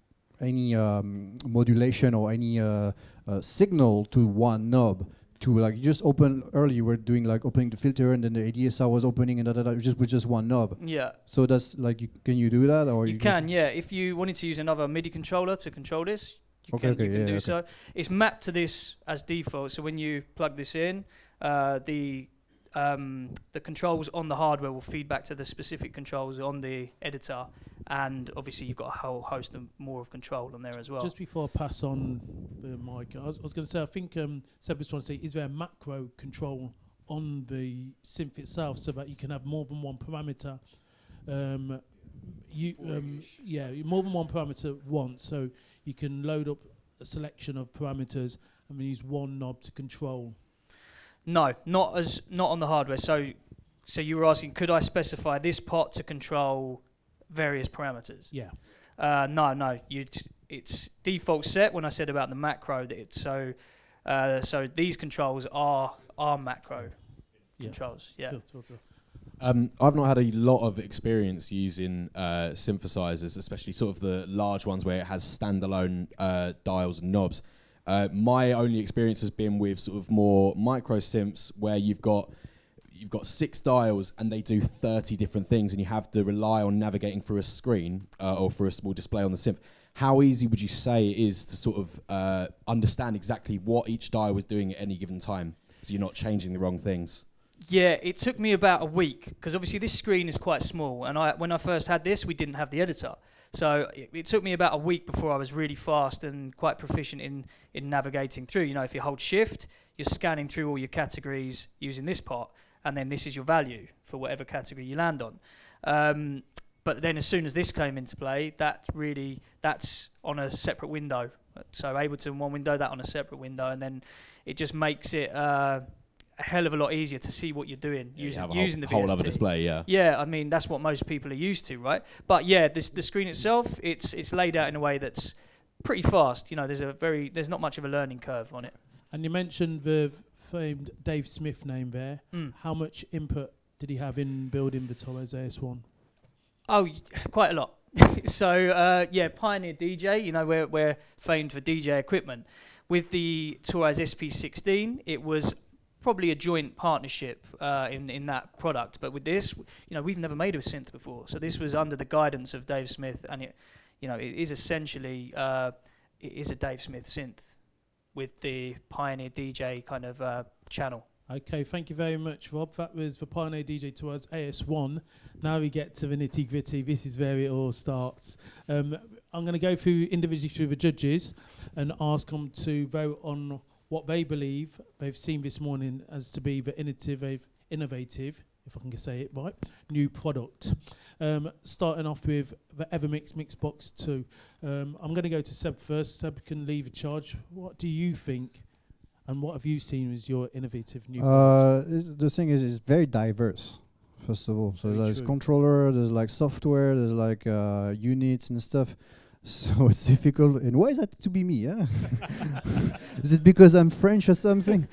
any um, modulation or any uh, uh, signal to one knob? To like you just open earlier, you were doing like opening the filter and then the A D S R was opening and da, da, da, just with just one knob. Yeah. So that's like, you, can you do that or You can, yeah. If you wanted to use another MIDI controller to control this, you Okay, can, okay, you can yeah, do okay. so. It's mapped to this as default. So when you plug this in, uh, the um, the controls on the hardware will feed back to the specific controls on the editor, and obviously you've got a whole host of more of control on there as well. Just before I pass on the mic, I was, I was going to say, I think um, Seb was trying to say, is there a macro control on the synth itself so that you can have more than one parameter? Um, you, um, yeah, you- more than one parameter at once, so you can load up a selection of parameters and then use one knob to control. No, not as not on the hardware. So, so you were asking, could I specify this pot to control various parameters? Yeah. Uh, no, no. You it's default set. When I said about the macro, that it's so uh, so these controls are are macro Yeah. controls. Yeah. Filter, filter. Um, I've not had a lot of experience using uh, synthesizers, especially sort of the large ones where it has standalone uh, dials and knobs. Uh, my only experience has been with sort of more micro synths where you've got you've got six dials and they do thirty different things, and you have to rely on navigating through a screen uh, or through a small display on the synth. How easy would you say it is to sort of uh, understand exactly what each dial was doing at any given time, so you're not changing the wrong things? Yeah, it took me about a week because obviously this screen is quite small, and I when I first had this, we didn't have the editor, so it, it took me about a week before I was really fast and quite proficient in in navigating through. You know, if you hold Shift, you're scanning through all your categories using this part, and then this is your value for whatever category you land on. Um, but then as soon as this came into play, that really that's on a separate window. So Ableton one window, that on a separate window, and then it just makes it. Uh, a hell of a lot easier to see what you're doing Yeah, you using have a using whole, the whole V S T. other display, yeah. Yeah, I mean that's what most people are used to, right? But yeah, this the screen itself, it's it's laid out in a way that's pretty fast. You know, there's a very there's not much of a learning curve on it. And you mentioned the famed Dave Smith name there. Mm. How much input did he have in building the Toys A S one? Oh, y- quite a lot. so uh, yeah, Pioneer D J. You know, we're we're famed for D J equipment. With the Touraz S P sixteen, it was probably a joint partnership uh, in in that product. But with this, you know, we've never made a synth before, so this was under the guidance of Dave Smith, and it, you know, it is essentially uh, it is a Dave Smith synth with the Pioneer D J kind of uh, channel. Okay, thank you very much, Rob. That was the Pioneer D J Touraz A S one. Now we get to the nitty gritty. This is where it all starts. Um, I'm going to go through individually through the judges and ask them to vote on what they believe they've seen this morning as to be the innovative, innovative, if I can say it right, new product. Um, starting off with the Evermix Mixbox two. Um, I'm going to go to Seb first. Seb can leave a charge. What do you think? And what have you seen as your innovative new Uh, it- the thing is, it's very diverse. First of all, so Very there's true. controller, there's like software, there's like uh, units and stuff. So it's difficult. And why is that to be me? Yeah, is it because I'm French or something?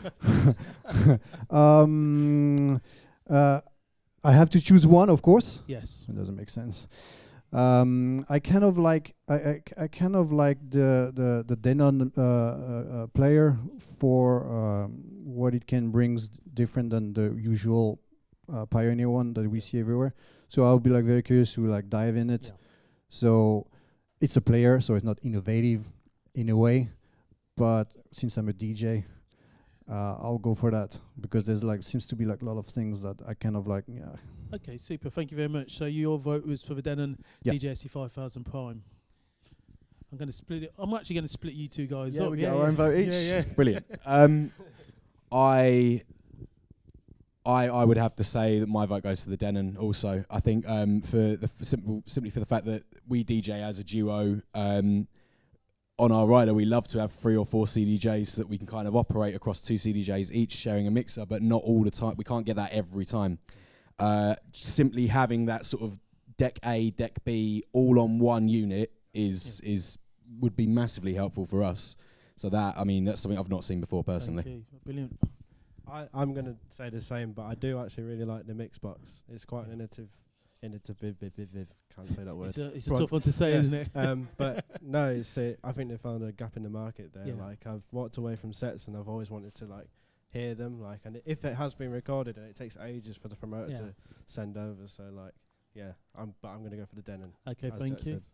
um, uh, I have to choose one, of course. Yes. It doesn't make sense. Um, I kind of like I, I, k- I kind of like the the the Denon uh, uh, uh, player for um, what it can brings different than the usual uh, Pioneer one that we see everywhere. So I'll be like very curious to like dive in it. Yeah. So it's a player, so it's not innovative in a way, but since I'm a D J, uh, I'll go for that because there's like seems to be like a lot of things that I kind of like. Yeah. Okay, super. Thank you very much. So your vote was for the Denon Yeah. D J S C five thousand Prime. I'm going to split it. I'm actually going to split you two guys Yeah, up. we get our own vote each. Yeah, yeah. Brilliant. Um, I, I, I would have to say that my vote goes to the Denon. Also, I think um, for the f- simple, simply for the fact that we D J as a duo. Um, on our rider, we love to have three or four C D Js so that we can kind of operate across two C D Js each, sharing a mixer, but not all the time. We can't get that every time. Uh, simply having that sort of deck A, deck B, all on one unit is yeah. is would be massively helpful for us. So that, I mean, that's something I've not seen before personally. Thank you. Brilliant. I, I'm going to say the same, but I do actually really like the Mixbox. It's quite an innovative, innovative, viv, viv, viv, viv. Can't say that word. It's a, it's a Pro- tough one to say, yeah. isn't it? um, but no, it's uh, I think they found a gap in the market there. Yeah. Like I've walked away from sets and I've always wanted to like hear them. Like, and if it has been recorded, and it takes ages for the promoter Yeah. to send over. So like, yeah, I'm but I'm going to go for the Denon. Okay, as thank Jet you. said.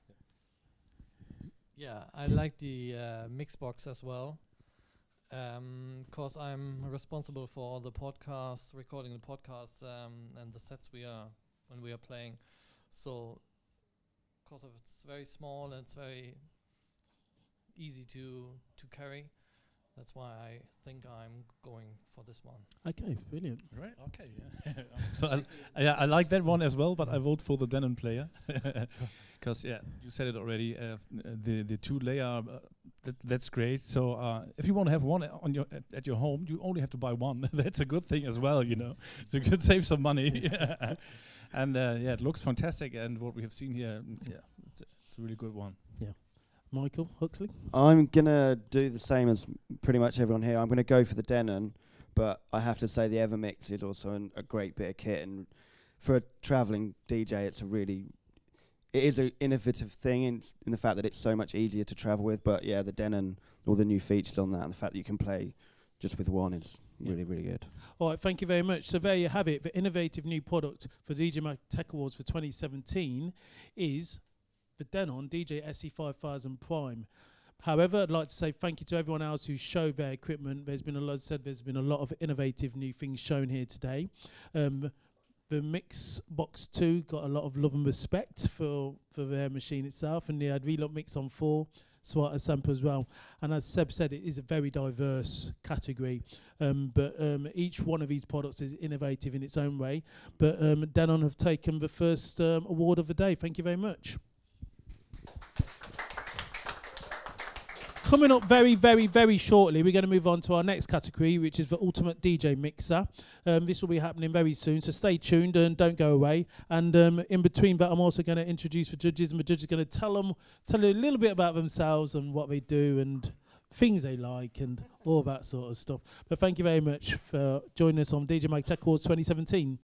Yeah, I like the uh, Mixbox as well. Um, cause I'm responsible for all the podcasts, recording the podcasts, um, and the sets we are when we are playing. So, cause of it's very small and it's very easy to to carry. That's why I think I'm going for this one. Okay, brilliant. Right. Okay. Yeah. so I, yeah, I like that one as well, but I vote for the Denon player because yeah, you said it already. Uh, the the two layer uh, that that's great. So uh, if you want to have one on your at, at your home, you only have to buy one. That's a good thing as well, you know. So you could save some money. And uh, yeah, it looks fantastic. And what we have seen here, mm, yeah, it's a, it's a really good one. Yeah. Michael Huxley? I'm going to do the same as pretty much everyone here. I'm going to go for the Denon, but I have to say the Evermix is also an, a great bit of kit. And for a travelling D J, it's a really, it is an innovative thing in, in the fact that it's so much easier to travel with. But yeah, the Denon, all the new features on that, and the fact that you can play just with one is Yeah. really, really good. All right, thank you very much. So there you have it. The innovative new product for D J Mag Tech Awards for twenty seventeen is the Denon D J S C five thousand Prime. However, I'd like to say thank you to everyone else who showed their equipment. There's been a lot said. There's been a lot of innovative new things shown here today. Um, the Mixbox two got a lot of love and respect for for their machine itself, and they had Relock Mix on four. Swat as sample as well, and as Seb said, it is a very diverse category. Um, but um, each one of these products is innovative in its own way. But um, Denon have taken the first um, award of the day. Thank you very much. Coming up very, very, very shortly, we're going to move on to our next category, which is the Ultimate D J Mixer. Um, this will be happening very soon, so stay tuned and don't go away. And um, in between that, I'm also going to introduce the judges, and the judges are going to tell them, tell you a little bit about themselves and what they do and things they like and all that sort of stuff. But thank you very much for joining us on D J Mag Tech Awards twenty seventeen.